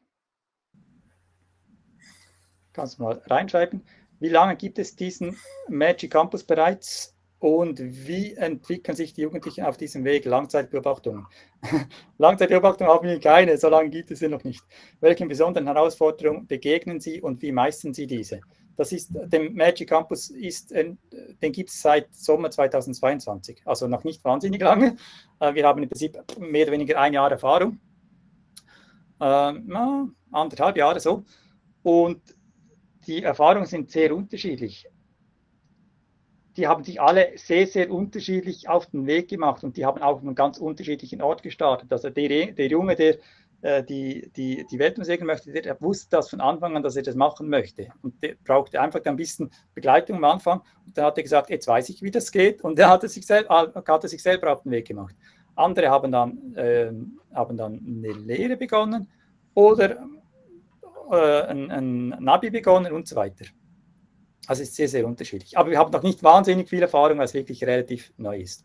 Kannst du mal reinschreiben. Wie lange gibt es diesen Magic Campus bereits und wie entwickeln sich die Jugendlichen auf diesem Weg? Langzeitbeobachtungen. Langzeitbeobachtungen haben wir keine, so lange gibt es sie noch nicht. Welchen besonderen Herausforderungen begegnen Sie und wie meistern Sie diese? Das ist, dem Magic Campus ist, den gibt es seit Sommer zweitausendzweiundzwanzig, also noch nicht wahnsinnig lange. Wir haben im Prinzip mehr oder weniger ein Jahr Erfahrung, äh, anderthalb Jahre so. und die Erfahrungen sind sehr unterschiedlich. Die haben sich alle sehr, sehr unterschiedlich auf den Weg gemacht und die haben auch an einem ganz unterschiedlichen Ort gestartet. Also der, der Junge, der äh, die, die, die Welt umsegeln möchte, der, der wusste das von Anfang an, dass er das machen möchte. Und der brauchte einfach ein bisschen Begleitung am Anfang. Und dann hat er gesagt, jetzt weiß ich, wie das geht. Und er hat sich, sel hat er sich selber auf den Weg gemacht. Andere haben dann, äh, haben dann eine Lehre begonnen oder äh, ein, ein Nabi begonnen und so weiter. Also es ist sehr, sehr unterschiedlich. Aber wir haben noch nicht wahnsinnig viel Erfahrung, weil es wirklich relativ neu ist.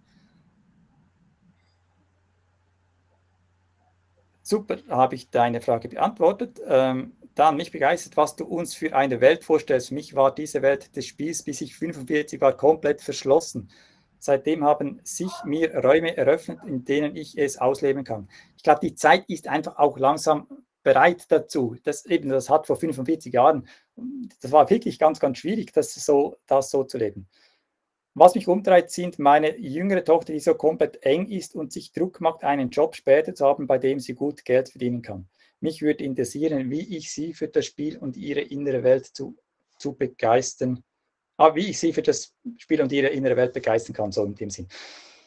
Super, habe ich deine Frage beantwortet. Ähm, dann, mich begeistert, was du uns für eine Welt vorstellst. Für mich war diese Welt des Spiels, bis ich fünfundvierzig war, komplett verschlossen. Seitdem haben sich mir Räume eröffnet, in denen ich es ausleben kann. Ich glaube, die Zeit ist einfach auch langsam bereit dazu. Das, eben, das hat vor fünfundvierzig Jahren, das war wirklich ganz, ganz schwierig, das so, das so zu leben. Was mich umtreibt, sind meine jüngere Tochter, die so komplett eng ist und sich Druck macht, einen Job später zu haben, bei dem sie gut Geld verdienen kann. Mich würde interessieren, wie ich sie für das Spiel und ihre innere Welt zu, zu begeistern, ah, wie ich sie für das Spiel und ihre innere Welt begeistern kann, so in dem Sinn.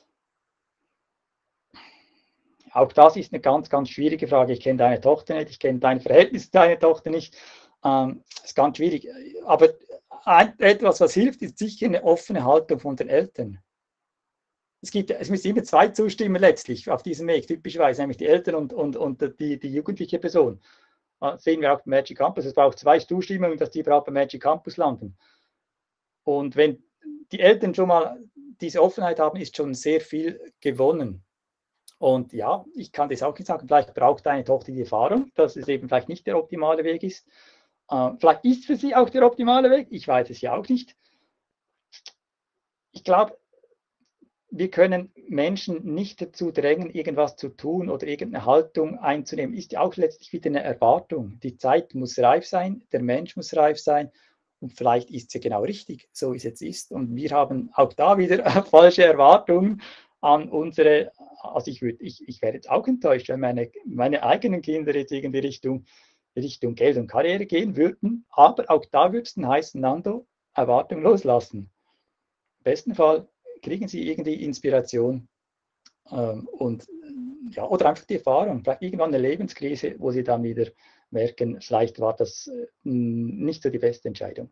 Auch das ist eine ganz, ganz schwierige Frage. Ich kenne deine Tochter nicht, ich kenne dein Verhältnis zu deiner Tochter nicht. Ähm, das ist ganz schwierig. Aber ein, etwas, was hilft, ist sicher eine offene Haltung von den Eltern. Es, gibt, es müssen immer zwei zustimmen letztlich auf diesem Weg, typischerweise, nämlich die Eltern und, und, und die, die jugendliche Person. Das sehen wir auch beim Magic Campus. Es braucht zwei Zustimmungen, dass die überhaupt beim Magic Campus landen. Und wenn die Eltern schon mal diese Offenheit haben, ist schon sehr viel gewonnen. Und ja, ich kann das auch nicht sagen, vielleicht braucht deine Tochter die Erfahrung, dass es eben vielleicht nicht der optimale Weg ist. Äh, vielleicht ist für sie auch der optimale Weg, ich weiß es ja auch nicht. Ich glaube, wir können Menschen nicht dazu drängen, irgendwas zu tun oder irgendeine Haltung einzunehmen. Ist ja auch letztlich wieder eine Erwartung. Die Zeit muss reif sein, der Mensch muss reif sein und vielleicht ist sie genau richtig, so wie es jetzt ist. Und wir haben auch da wieder falsche Erwartungen an unsere, also ich, würd, ich, ich wäre jetzt auch enttäuscht, wenn meine, meine eigenen Kinder jetzt in die Richtung, Richtung Geld und Karriere gehen würden, aber auch da würde es dann heißen, Nando, Erwartung loslassen. Im besten Fall kriegen sie irgendwie Inspiration ähm, und, ja, oder einfach die Erfahrung, vielleicht irgendwann eine Lebenskrise, wo sie dann wieder merken, vielleicht war das äh, nicht so die beste Entscheidung.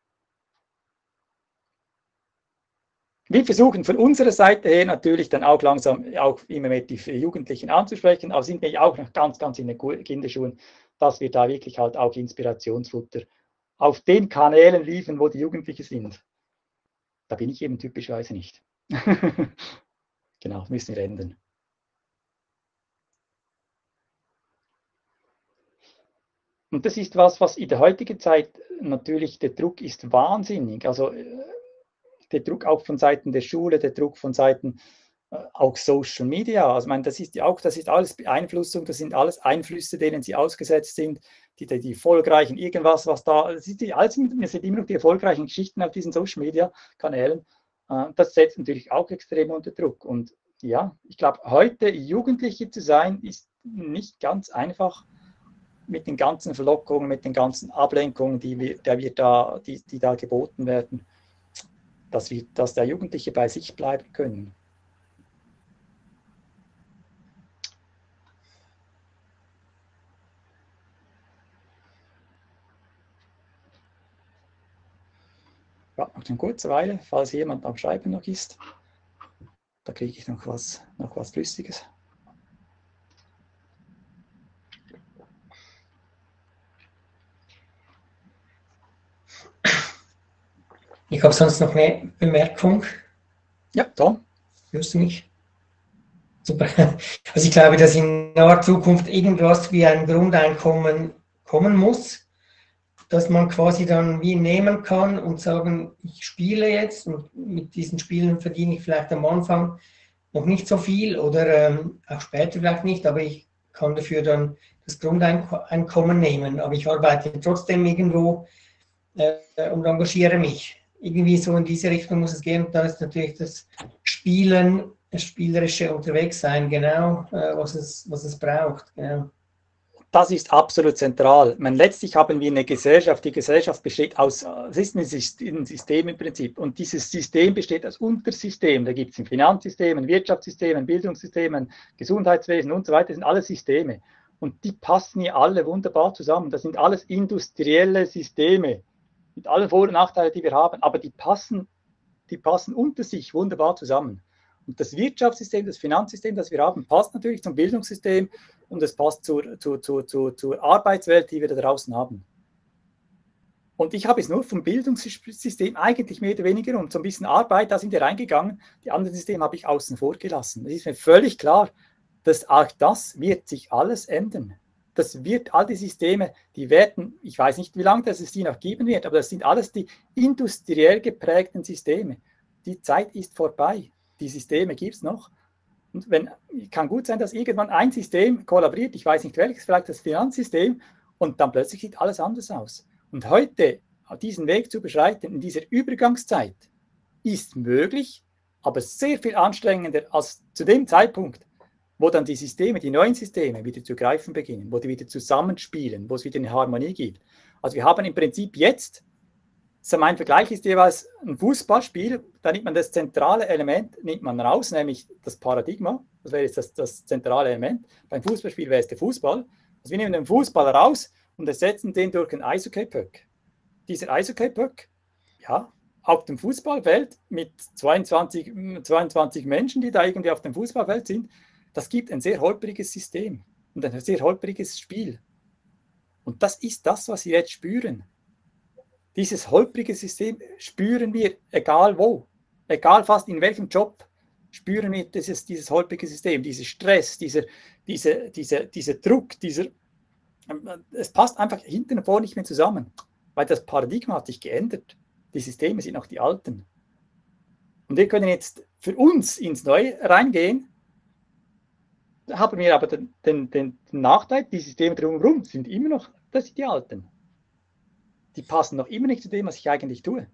Wir versuchen von unserer Seite her natürlich dann auch langsam auch immer mehr die Jugendlichen anzusprechen, aber sind wir auch noch ganz, ganz in den Kinderschuhen, dass wir da wirklich halt auch Inspirationsfutter auf den Kanälen liefern, wo die Jugendlichen sind. Da bin ich eben typischerweise nicht. Genau, müssen wir ändern. Und das ist was, was in der heutigen Zeit natürlich, der Druck ist wahnsinnig. Also der Druck auch von Seiten der Schule, der Druck von Seiten äh, auch Social Media. Also ich meine, das ist ja auch, das ist alles Beeinflussung, das sind alles Einflüsse, denen sie ausgesetzt sind, die, die, die erfolgreichen irgendwas, was da, das ist die, alles, wir sind immer noch die erfolgreichen Geschichten auf diesen Social Media Kanälen. Äh, das setzt natürlich auch extrem unter Druck. Und ja, ich glaube, heute Jugendliche zu sein, ist nicht ganz einfach mit den ganzen Verlockungen, mit den ganzen Ablenkungen, die wir, der wir da, die, die da geboten werden. Dass, wir, dass der Jugendliche bei sich bleiben können. Ja, noch eine kurze Weile, falls jemand am Schreiben noch ist. Da kriege ich noch was, noch was Flüssiges. Ich habe sonst noch eine Bemerkung. Ja, Tom. Hörst du mich? Super. Also ich glaube, dass in naher Zukunft irgendwas wie ein Grundeinkommen kommen muss, dass man quasi dann wie nehmen kann und sagen, ich spiele jetzt und mit diesen Spielen verdiene ich vielleicht am Anfang noch nicht so viel oder ähm, auch später vielleicht nicht, aber ich kann dafür dann das Grundeinkommen nehmen. Aber ich arbeite trotzdem irgendwo äh, und engagiere mich. Irgendwie so in diese Richtung muss es gehen. Und da ist natürlich das Spielen, das spielerische Unterwegssein, genau, äh, was, es, was es braucht. Genau. Das ist absolut zentral. Man, letztlich haben wir eine Gesellschaft, die Gesellschaft besteht aus, es ist ein System im Prinzip, und dieses System besteht aus Untersystemen. Da gibt es ein Finanzsystem, ein Wirtschaftssystem, ein Bildungssystem, ein Gesundheitswesen und so weiter. Das sind alles Systeme. Und die passen hier alle wunderbar zusammen. Das sind alles industrielle Systeme mit allen Vor- und Nachteilen, die wir haben, aber die passen, die passen unter sich wunderbar zusammen. Und das Wirtschaftssystem, das Finanzsystem, das wir haben, passt natürlich zum Bildungssystem und es passt zur, zur, zur, zur, zur Arbeitswelt, die wir da draußen haben. Und ich habe es nur vom Bildungssystem eigentlich mehr oder weniger und so ein bisschen Arbeit, da sind wir reingegangen. Die anderen Systeme habe ich außen vor gelassen. Es ist mir völlig klar, dass auch das wird sich alles ändern. Das wird, all die Systeme, die werden, ich weiß nicht, wie lange das es die noch geben wird, aber das sind alles die industriell geprägten Systeme. Die Zeit ist vorbei. Die Systeme gibt es noch. Und wenn, kann gut sein, dass irgendwann ein System kollabiert, ich weiß nicht welches, vielleicht das Finanzsystem, und dann plötzlich sieht alles anders aus. Und heute diesen Weg zu beschreiten in dieser Übergangszeit ist möglich, aber sehr viel anstrengender als zu dem Zeitpunkt, wo dann die Systeme, die neuen Systeme wieder zu greifen beginnen, wo die wieder zusammenspielen, wo es wieder eine Harmonie gibt. Also wir haben im Prinzip jetzt, so mein Vergleich ist jeweils ein Fußballspiel, da nimmt man das zentrale Element nimmt man raus, nämlich das Paradigma, das wäre jetzt das, das zentrale Element. Beim Fußballspiel wäre es der Fußball. Also wir nehmen den Fußball raus und ersetzen den durch einen Eishockey-Puck. Dieser Eishockey-Puck, ja, auf dem Fußballfeld mit zweiundzwanzig, zweiundzwanzig Menschen, die da irgendwie auf dem Fußballfeld sind, das gibt ein sehr holpriges System und ein sehr holpriges Spiel. Und das ist das, was wir jetzt spüren. Dieses holprige System spüren wir, egal wo, egal fast in welchem Job, spüren wir dieses, dieses holprige System, dieser Stress, dieser, dieser, dieser, dieser Druck, dieser, es passt einfach hinten und vorne nicht mehr zusammen, weil das Paradigma hat sich geändert. Die Systeme sind noch die alten. Und wir können jetzt für uns ins Neue reingehen, da haben wir aber den, den, den Nachteil, die Systeme drumherum sind immer noch, das sind die alten. Die passen noch immer nicht zu dem, was ich eigentlich tue.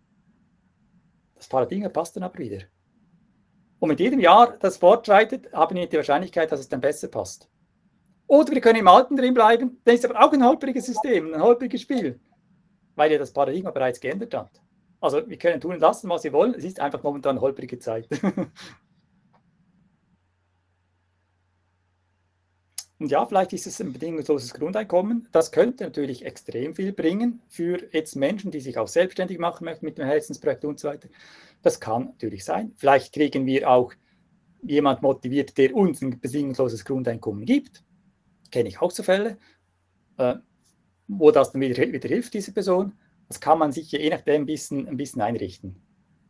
Das Paradigma passt dann aber wieder. Und mit jedem Jahr, das fortschreitet, haben wir die Wahrscheinlichkeit, dass es dann besser passt. Oder wir können im Alten drin bleiben, dann ist aber auch ein holpriges System, ein holpriges Spiel, weil ja das Paradigma bereits geändert hat. Also wir können tun und lassen, was wir wollen, es ist einfach momentan eine holprige Zeit. Und ja, vielleicht ist es ein bedingungsloses Grundeinkommen. Das könnte natürlich extrem viel bringen für jetzt Menschen, die sich auch selbstständig machen möchten mit dem Herzensprojekt und so weiter. Das kann natürlich sein. Vielleicht kriegen wir auch jemand motiviert, der uns ein bedingungsloses Grundeinkommen gibt. Kenne ich auch so Fälle, äh, wo das dann wieder, wieder hilft, diese Person. Das kann man sich je nachdem ein bisschen, ein bisschen einrichten.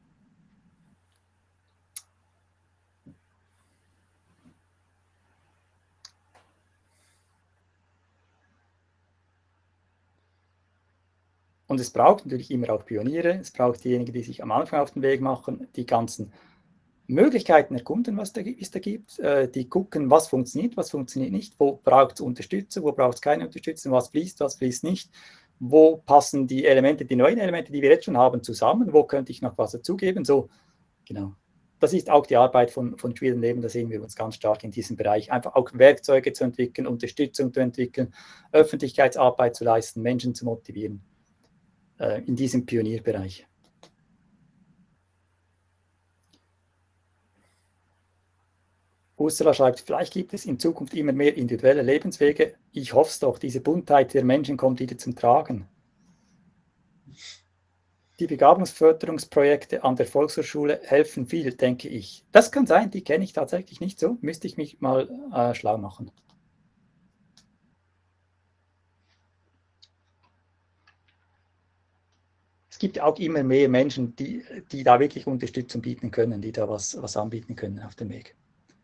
Und es braucht natürlich immer auch Pioniere, es braucht diejenigen, die sich am Anfang auf den Weg machen, die ganzen Möglichkeiten erkunden, was es da gibt, die gucken, was funktioniert, was funktioniert nicht, wo braucht es Unterstützung, wo braucht es keine Unterstützung, was fließt, was fließt nicht, wo passen die Elemente, die neuen Elemente, die wir jetzt schon haben, zusammen, wo könnte ich noch was dazugeben, so, genau. Das ist auch die Arbeit von, von Queer Leben, da sehen wir uns ganz stark in diesem Bereich, einfach auch Werkzeuge zu entwickeln, Unterstützung zu entwickeln, Öffentlichkeitsarbeit zu leisten, Menschen zu motivieren. In diesem Pionierbereich. Ursula schreibt, vielleicht gibt es in Zukunft immer mehr individuelle Lebenswege. Ich hoffe es doch, diese Buntheit der Menschen kommt wieder zum Tragen. Die Begabungsförderungsprojekte an der Volkshochschule helfen viel, denke ich. Das kann sein, die kenne ich tatsächlich nicht so. Müsste ich mich mal äh, schlau machen. Es gibt auch immer mehr Menschen, die, die da wirklich Unterstützung bieten können, die da was, was anbieten können auf dem Weg.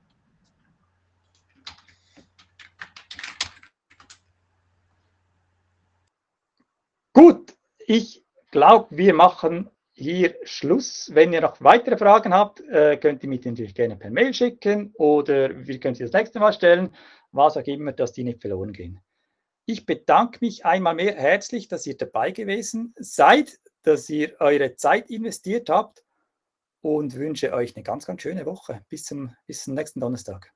Gut, ich glaube, wir machen hier Schluss. Wenn ihr noch weitere Fragen habt, äh, könnt ihr mir natürlich gerne per Mail schicken oder wir können sie das nächste Mal stellen, was auch immer, dass die nicht verloren gehen. Ich bedanke mich einmal mehr herzlich, dass ihr dabei gewesen seid, dass ihr eure Zeit investiert habt und wünsche euch eine ganz, ganz schöne Woche. Bis zum, bis zum nächsten Donnerstag.